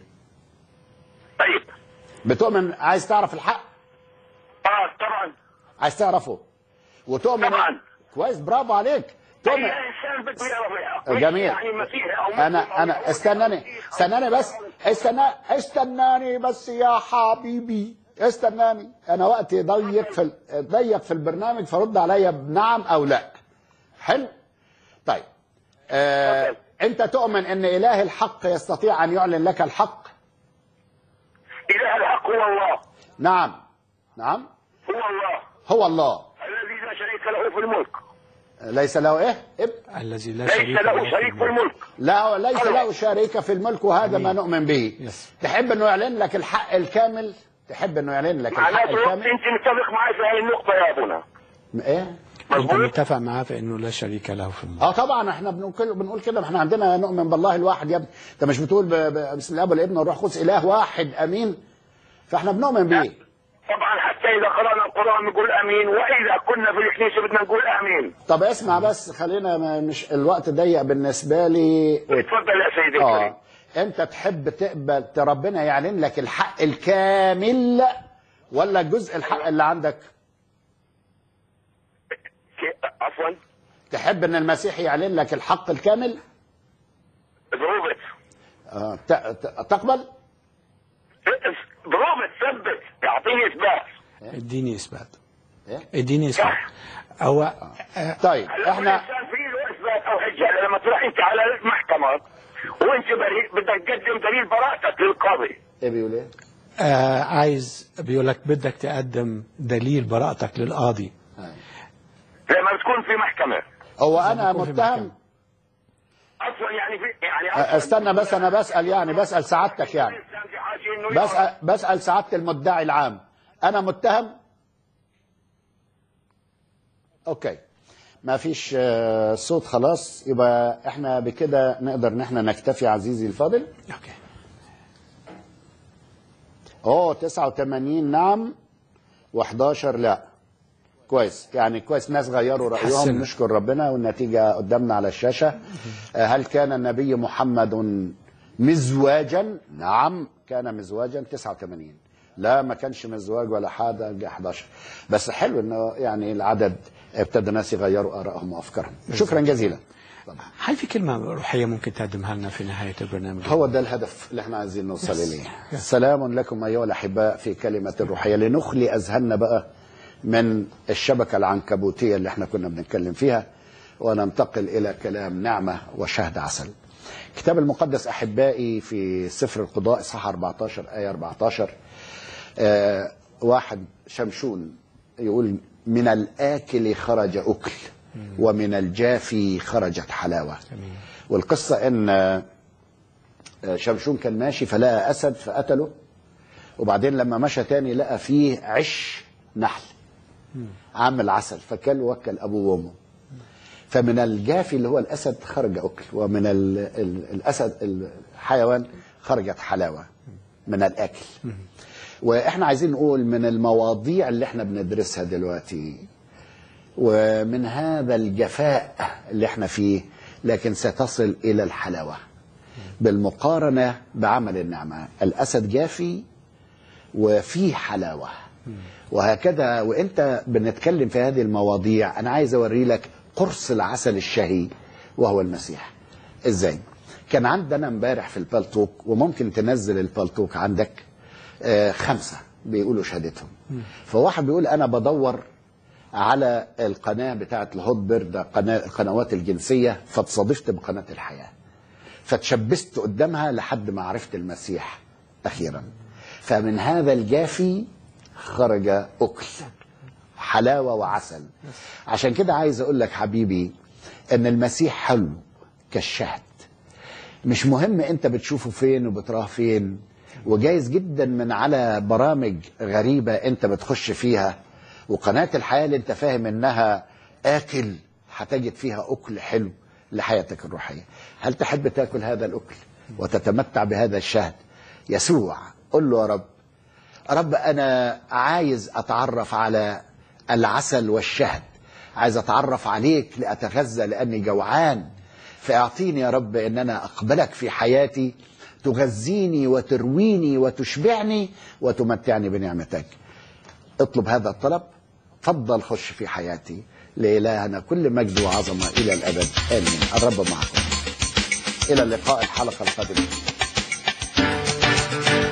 طيب بتؤمن، عايز تعرف الحق؟ اه طبعا عايز تعرفه وتؤمن طبعا. كويس، برافو عليك. تؤمن اي انسان بده يعرف الحق. جميل. يعني مسيح او انا انا استناني استناني بس استنى استناني بس يا حبيبي، استناني، انا وقتي ضيق في ضيق في البرنامج، فرد عليا بنعم او لا. حلو. طيب آه انت تؤمن ان اله الحق يستطيع ان يعلن لك الحق؟ اله الحق هو الله. نعم نعم هو الله. هو الله الذي لا شريك له في الملك. ليس له ايه؟ إب؟ الذي لا ليس شريك له شريك في الملك. لا ليس له شريك في الملك، وهذا ما نؤمن به. يس. تحب انه يعلن لك الحق الكامل؟ تحب انه يعلن لك الحق معناته الكامل؟ انت متفق معي في هذه النقطه يا ابونا؟ ايه؟ انت متفق معاه في انه لا شريك له في الملك. اه طبعا احنا بنقول بنقول كده، احنا عندنا نؤمن بالله الواحد يا ابني. انت مش بتقول ب- ب- بسم الله والابن والروح القدس اله واحد امين؟ فاحنا بنؤمن بيه. طبعا حتى اذا قرانا القران نقول امين، واذا كنا في الكنيسه بدنا نقول امين. طب اسمع بس، خلينا ما- مش الوقت ضيق بالنسبه لي. تفضل يا سيدي الكريم. اه انت تحب تقبل ربنا يعلن لك الحق الكامل ولا جزء الحق اللي عندك؟ عفوا؟ تحب ان المسيح يعلن لك الحق الكامل؟ ضروبت. آه. ت- ت- تقبل؟ ضروبت ثبت، يعطيني اثبات. اديني اثبات. إيه؟ اديني اثبات. هو آه، طيب هلا احنا الانسان في له اثبات او حجه. هلا لما تروح انت على المحكمه وانت بريء بدك تقدم دليل براءتك للقاضي. ايه بيقول ايه؟ آه عايز بيقول لك بدك تقدم دليل براءتك للقاضي. لما بتكون في محكمه. هو انا بكون في متهم؟ محكمة. اصلا يعني في يعني آه، استنى بس، انا بسال يعني بسال سعادتك يعني الانسان في حاجه انه بسال بسال سعاده المدعي العام، انا متهم؟ اوكي ما فيش آه، صوت، خلاص يبقى احنا بكده نقدر ان احنا نكتفي عزيزي الفاضل. اوكي. اوه تسعة وثمانين نعم و11 لا. كويس، يعني كويس، ناس غيروا رايهم، حسنا. نشكر ربنا والنتيجه قدامنا على الشاشه. آه، هل كان النبي محمد مزواجا؟ نعم كان مزواجا تسعة وثمانين. لا ما كانش مزواج ولا حاجه احد عشر. بس حلو انه يعني العدد ابتدى الناس يغيروا ارائهم وافكارهم. شكرا جزيلا. هل في كلمه روحيه ممكن تقدمها لنا في نهايه البرنامج؟ هو ده الهدف اللي احنا عايزين نوصل اليه. سلام لكم ايها الاحباء في كلمه الروحيه، لنخلي اذهاننا بقى من الشبكه العنكبوتيه اللي احنا كنا بنتكلم فيها وننتقل الى كلام نعمه وشهد عسل. الكتاب المقدس احبائي في سفر القضاء اصحاح أربعة عشر ايه أربعة عشر، آه واحد شمشون يقول من الاكل خرج اكل ومن الجافي خرجت حلاوه. والقصه ان شمشون كان ماشي فلقى اسد فقتله، وبعدين لما مشى تاني لقى فيه عش نحل عامل عسل فكل وكل ابوه وامه. فمن الجافي اللي هو الاسد خرج اكل، ومن ال ال الاسد الحيوان خرجت حلاوه من الاكل. واحنا عايزين نقول من المواضيع اللي احنا بندرسها دلوقتي ومن هذا الجفاء اللي احنا فيه، لكن ستصل الى الحلاوه بالمقارنه بعمل النعمه. الاسد جافي وفيه حلاوه، وهكذا. وانت بنتكلم في هذه المواضيع انا عايز اوري لك قرص العسل الشهي وهو المسيح. ازاي؟ كان عندنا امبارح في البلتوك، وممكن تنزل البلتوك عندك، آه خمسه بيقولوا شهادتهم. فواحد بيقول انا بدور على القناه بتاعه الهوت بيرد، قناه القنوات الجنسيه، فاتصادفت بقناه الحياه، فتشبست قدامها لحد ما عرفت المسيح اخيرا. فمن هذا الجافي خرج اكل، حلاوه وعسل. عشان كده عايز اقول لك حبيبي ان المسيح حلو كالشهد. مش مهم انت بتشوفه فين وبتراه فين، وجايز جدا من على برامج غريبه انت بتخش فيها، وقناه الحياه اللي انت فاهم انها اكل هتجد فيها اكل حلو لحياتك الروحيه. هل تحب تاكل هذا الاكل وتتمتع بهذا الشهد؟ يسوع قل له يا رب، رب انا عايز اتعرف على العسل والشهد، عايز اتعرف عليك لاتغذى لاني جوعان، فاعطيني يا رب ان انا اقبلك في حياتي، تغذيني وترويني وتشبعني وتمتعني بنعمتك. اطلب هذا الطلب، تفضل خش في حياتي. لإلهنا كل مجد وعظمه الى الابد امين. الرب معكم. الى اللقاء الحلقه القادمه.